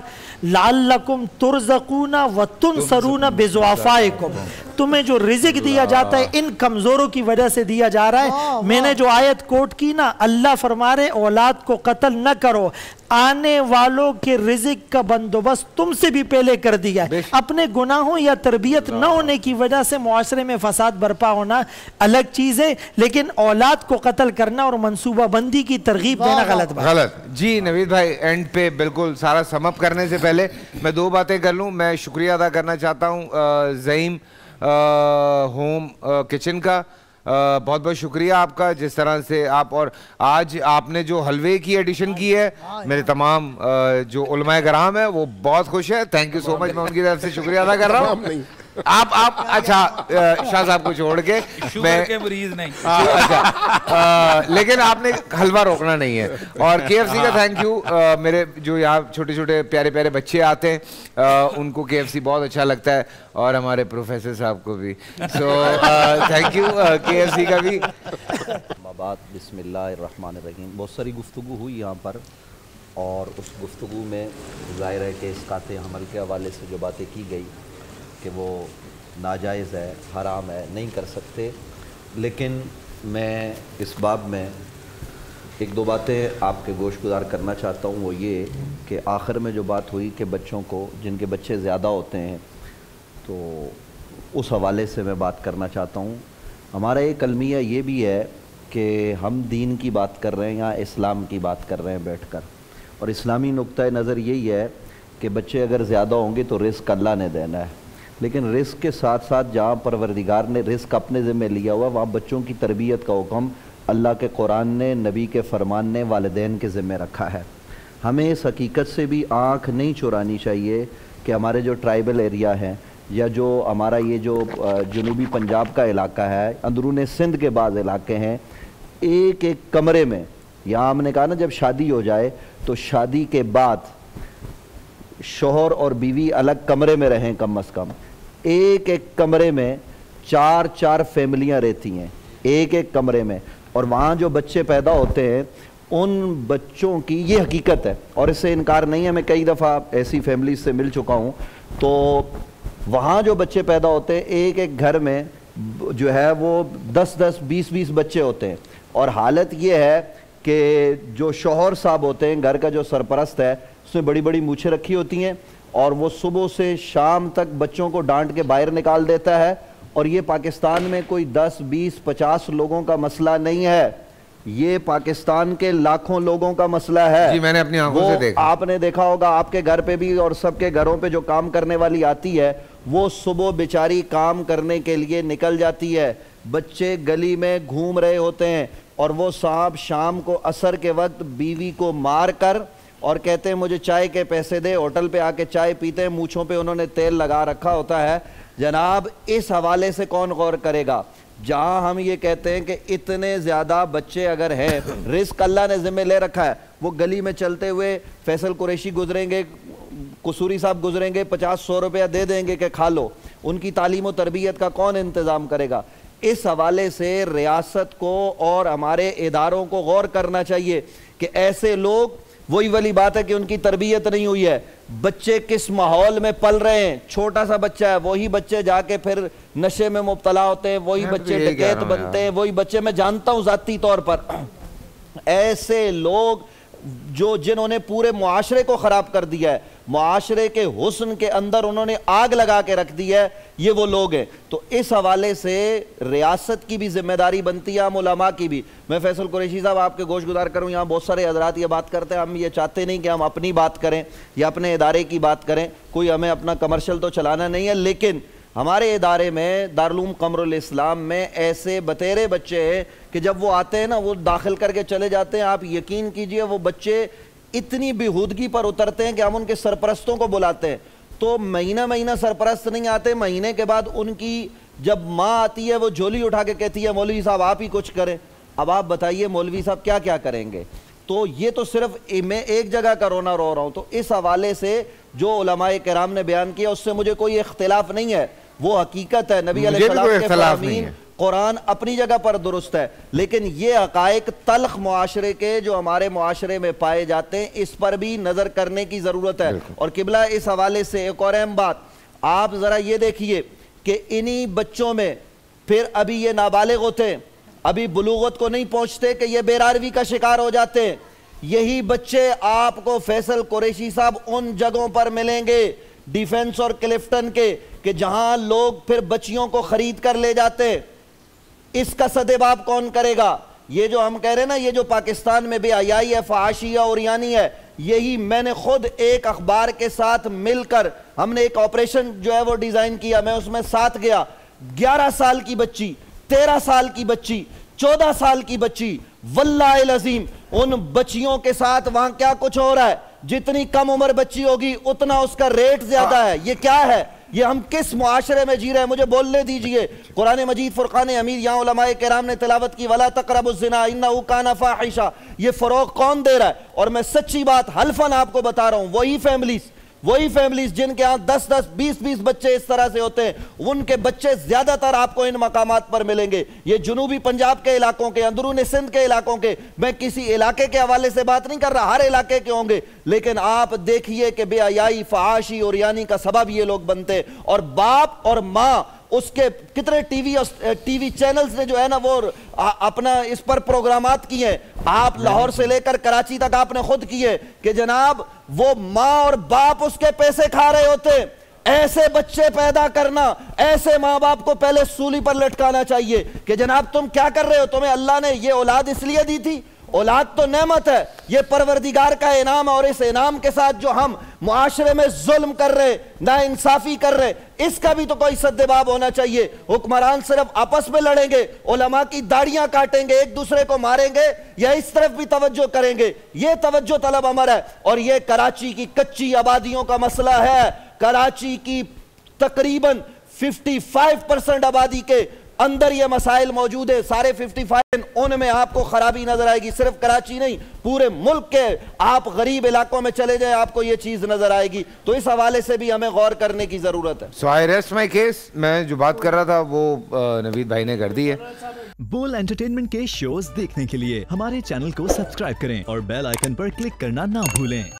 لعلکم ترزقون وتنصرون بضعفائکم. تمہیں جو رزق دیا جاتا ہے ان کمزوروں کی وجہ سے دیا جا رہا ہے. میں نے جو آیت کوٹ کی نا، اللہ فرما رہے اولاد کو قتل نہ کرو، آنے والوں کے رزق کا بندوبست تم سے بھی پہلے کر دیا ہے. اپنے گناہوں یا تربیت نہ ہونے کی وجہ سے معاشرے میں فساد برپا ہونا الگ چیز ہے، لیکن اولاد کو قتل کرنا اور منصوبہ بندی کی ترغیب دینا غلط بات. غلط. جی نوید بھائی اینڈ پہ بالکل سارا سم اپ کرنے سے پہلے میں دو باتیں کر لوں. میں شکریہ ادا کرنا چاہتا ہوں زعیم ہوم کچن کا. بہت بہت شکریہ آپ کا، جس طرح سے آپ، اور آج آپ نے جو حلوے کی ایڈیشن کی ہے، میرے تمام جو علماء کرام ہیں وہ بہت خوش ہیں. تھینک یو سو مچ، میں ان کی طرف سے شکریہ ادا کر رہا ہوں. آپ آپ اچھا شاہ صاحب کو چھوڑ کے شوگر کے مریض نہیں، اچھا لیکن آپ نے حلوہ روکنا نہیں ہے. اور کے ایف سی کا تھینک یو. میرے جو یہاں چھوٹے چھوٹے پیارے پیارے بچے آتے ہیں ان کو کے ایف سی بہت اچھا لگتا ہے، اور ہمارے پروفیسر صاحب کو بھی. So thank you K F C کا بھی. بسم اللہ الرحمن الرحیم. بہت ساری گفتگو ہوئی یہاں پر، اور اس گفتگو میں ظاہر ہے کہ اس قاطع حمل کے حوالے سے جو باتیں کی گئی کہ وہ ناجائز ہے، حرام ہے، نہیں کر سکتے. لیکن میں اس باب میں ایک دو باتیں آپ کے گوش گزار کرنا چاہتا ہوں. وہ یہ کہ آخر میں جو بات ہوئی کہ بچوں کو، جن کے بچے زیادہ ہوتے ہیں، تو اس حوالے سے میں بات کرنا چاہتا ہوں. ہمارا ایک المیہ یہ بھی ہے کہ ہم دین کی بات کر رہے ہیں یا اسلام کی بات کر رہے ہیں بیٹھ کر، اور اسلامی نقطہ نظر یہی ہے کہ بچے اگر زیادہ ہوں گے تو رزق اللہ نے دینا ہے، لیکن رزق کے ساتھ ساتھ جہاں پروردگار نے رزق اپنے ذمہ لیا ہوا وہاں بچوں کی تربیت کا حکم اللہ کے قرآن نے، نبی کے فرمان نے والدین کے ذمہ رکھا ہے. ہمیں اس حقیقت سے بھی آنکھ نہیں چرانی چاہیے کہ ہمارے جو ٹرائبل ایریا ہے یا جو ہمارا یہ جو جنوبی پنجاب کا علاقہ ہے، اندرون سندھ کے بعض علاقے ہیں، ایک ایک کمرے میں، یہاں ہم نے کہا نا جب شادی ہو جائے تو شادی کے بعد شوہر اور بیوی الگ کمرے میں رہیں، کم از کم ایک ایک کمرے میں چار چار فیملیاں رہتی ہیں ایک ایک کمرے میں، اور وہاں جو بچے پیدا ہوتے ہیں ان بچوں کی، یہ حقیقت ہے اور اس سے انکار نہیں ہے، میں کئی دفعہ ایسی فیملیز سے مل چکا ہوں، تو وہاں جو بچے پیدا ہوتے ہیں ایک ایک گھر میں جو ہے وہ دس دس بیس بیس بچے ہوتے ہیں، اور حالت یہ ہے کہ جو شوہر صاحب ہوتے ہیں، گھر کا جو سرپرست ہے، اس میں بڑی بڑی مونچھیں رکھی ہوتی ہیں اور وہ صبح سے شام تک بچوں کو ڈانٹ کے باہر نکال دیتا ہے، اور یہ پاکستان میں کوئی دس بیس پچاس لوگوں کا مسئلہ نہیں ہے، یہ پاکستان کے لاکھوں لوگوں کا مسئلہ ہے۔ جی میں نے اپنی آنکھوں سے دیکھا، آپ نے دیکھا ہوگا، آپ کے گھر پہ بھی اور سب کے گھروں پہ جو کام کرنے والی آتی ہے وہ صبح بیچاری کام کرنے کے لیے نکل جاتی ہے، بچے گلی میں گھوم رہے ہوتے ہیں، اور وہ صاحب شام کو عصر کے وقت بیوی کو مار کر اور کہتے ہیں مجھے چائے کے پیسے دے، ہوٹل پہ آ کے چائے پیتے ہیں، مونچھوں پہ انہوں نے تیل لگا رکھا ہوتا ہے۔ جناب اس حوالے سے کون غور کرے گا؟ جہاں ہم یہ کہتے ہیں کہ اتنے زیادہ بچے اگر ہیں، رزق اللہ نے ذمہ لے رکھا ہے، وہ گلی میں چلتے ہوئے فیصل قریشی گزریں گے، قصوری صاحب گزریں گے، پچاس سو روپیہ دے دیں گے کہ کھا لو، ان کی تعلیم و تربیت کا کون انتظام کرے گا؟ اس حوالے سے ریاست کو اور ہمارے اداروں کو غور کرنا چاہیے کہ ایسے لوگ، وہی والی بات ہے کہ ان کی تربیت نہیں ہوئی ہے، بچے کس ماحول میں پل رہے ہیں، چھوٹا سا بچہ ہے، وہی بچے جا کے پھر نشے میں مبتلا ہوتے ہیں، وہی بچے ڈکیت بنتے ہیں، وہی بچے، میں جانتا ہوں ذاتی طور پر ایسے لوگ جو جنہوں نے پورے معاشرے کو خراب کر دیا ہے، معاشرے کے حسن کے اندر انہوں نے آگ لگا کے رکھ دی ہے، یہ وہ لوگ ہیں۔ تو اس حوالے سے ریاست کی بھی ذمہ داری بنتی ہے، ہم علماء کی بھی۔ میں فیصل قریشی صاحب آپ کے گوش گزار کروں، یہاں بہت سارے حضرات یہ بات کرتے ہیں، ہم یہ چاہتے نہیں کہ ہم اپنی بات کریں یا اپنے ادارے کی بات کریں، کوئی ہمیں اپنا کمرشل تو چلانا نہیں ہے، لیکن ہمارے ادارے میں دارالعلوم قمر الاسلام میں ایسے بتیرے بچے ہیں کہ جب وہ آتے ہیں نا، وہ داخل کر کے چلے جاتے ہیں، آپ یقین کیجئے وہ بچے اتنی بیہودگی پر اترتے ہیں کہ ہم ان کے سرپرستوں کو بلاتے ہیں، تو مہینہ مہینہ سرپرست نہیں آتے، مہینے کے بعد ان کی جب ماں آتی ہے وہ جھولی اٹھا کے کہتی ہے مولوی صاحب آپ ہی کچھ کریں۔ اب آپ بتائیے مولوی صاحب کیا کیا کریں گے؟ تو یہ تو صرف میں ایک جگہ کا رونا رو رہا ہوں۔ تو اس حوالے سے جو علماء کرام نے بیان کیا اس سے مجھے کوئی اختلاف نہیں ہے، وہ حقیقت ہے، نبی علیہ السلام کے فرامین، قرآن اپنی جگہ پر درست ہے، لیکن یہ حقائق تلخ معاشرے کے جو ہمارے معاشرے میں پائے جاتے ہیں اس پر بھی نظر کرنے کی ضرورت ہے۔ اور قبلہ اس حوالے سے ایک اور اہم بات، آپ ذرا یہ دیکھیے کہ انہی بچوں میں پھر ابھی یہ نابالغ ہوتے ہیں، ابھی بلوغت کو نہیں پہنچتے کہ یہ بے راروی کا شکار ہو جاتے ہیں، یہی بچے آپ کو فیصل قریشی صاحب ان جگہوں پر ملیں گے ڈیفنس اور کلفٹن کے کہ جہاں لوگ پھر بچیوں کو خرید کر لے جاتے ہیں۔ اس کا سدباب کون کرے گا؟ یہ جو ہم کہہ رہے ہیں نا، یہ جو پاکستان میں بے حیائی ہے، فحاشی ہے، اوریانی ہے، یہی میں نے خود ایک اخبار کے ساتھ مل کر ہم نے ایک آپریشن جو ہے وہ ڈیزائن کیا، میں اس میں ساتھ گیا، گیارہ سال کی بچی، تیرہ سال کی بچی، چودہ سال کی بچی، واللہ العظیم ان بچیوں کے ساتھ وہاں کیا کچھ ہو رہا ہے، جتنی کم عمر بچی ہوگی اتنا اس کا ریٹ زیادہ ہے۔ یہ کیا ہے؟ یہ ہم کس معاشرے میں جی رہے ہیں؟ مجھے بولنے دیجئے۔ قرآن مجید فرقان حمید، یہاں علماء کرام نے تلاوت کی وَلَا تَقْرَبُوا الزِّنَا إِنَّهُ كَانَ فَاحِشًا، یہ فروغ کون دے رہا ہے؟ اور میں سچی بات حلفاً آپ کو بتا رہا ہوں، وہی فیملیز وہی فیملیز جن کے ہاں دس دس بیس بیس بچے اس طرح سے ہوتے ہیں، ان کے بچے زیادہ تر آپ کو ان مقامات پر ملیں گے۔ یہ جنوبی پنجاب کے علاقوں کے، اندرون سندھ کے علاقوں کے، میں کسی علاقے کے حوالے سے بات نہیں کر رہا، ہر علاقے کے ہوں گے، لیکن آپ دیکھیے کہ بے حیائی، فحاشی اور یعنی کا سبب یہ لوگ بنتے، اور باپ اور ماں اس کے کتنے T V T V channels نے جو ہے نا وہ اپنا اس پر پروگرامات کیے ہیں، آپ لاہور سے لے کر کراچی تک آپ نے خود کیے کہ جناب وہ ماں اور باپ اس کے پیسے کھا رہے ہوتے۔ ایسے بچے پیدا کرنا، ایسے ماں باپ کو پہلے سولی پر لٹکانا چاہیے کہ جناب تم کیا کر رہے ہو، تمہیں اللہ نے یہ اولاد اس لیے دی تھی، اولاد تو نعمت ہے، یہ پروردگار کا انعام ہے، اور اس انعام کے ساتھ جو ہم معاشرے میں ظلم کر رہے، ناانصافی کر رہے، اس کا بھی تو کوئی سدباب ہونا چاہیے۔ حکمران صرف آپس میں لڑیں گے، علماء کی داڑیاں کاٹیں گے، ایک دوسرے کو ماریں گے، یا اس طرف بھی توجہ کریں گے؟ یہ توجہ طلب امر ہے۔ اور یہ کراچی کی کچی آبادیوں کا مسئلہ ہے۔ کراچی کی تقریباً ففٹی فائیو پرسنٹ آبادی کے اندر یہ مسائل موجود ہے۔ سارے ففٹی فائیو ان میں آپ کو خرابی نظر آئے گی، صرف کراچی نہیں، پورے ملک کے آپ غریب علاقوں میں چلے جائیں آپ کو یہ چیز نظر آئے گی۔ تو اس حوالے سے بھی ہمیں غور کرنے کی ضرورت ہے۔ So I rest my case۔ میں جو بات کر رہا تھا وہ نوید بھائی نے کر دی ہے۔ بول انٹرٹینمنٹ کے شوز دیکھنے کے لیے ہمارے چینل کو سبسکرائب کریں اور بیل آئیکن پر کلک کرنا نہ بھولیں۔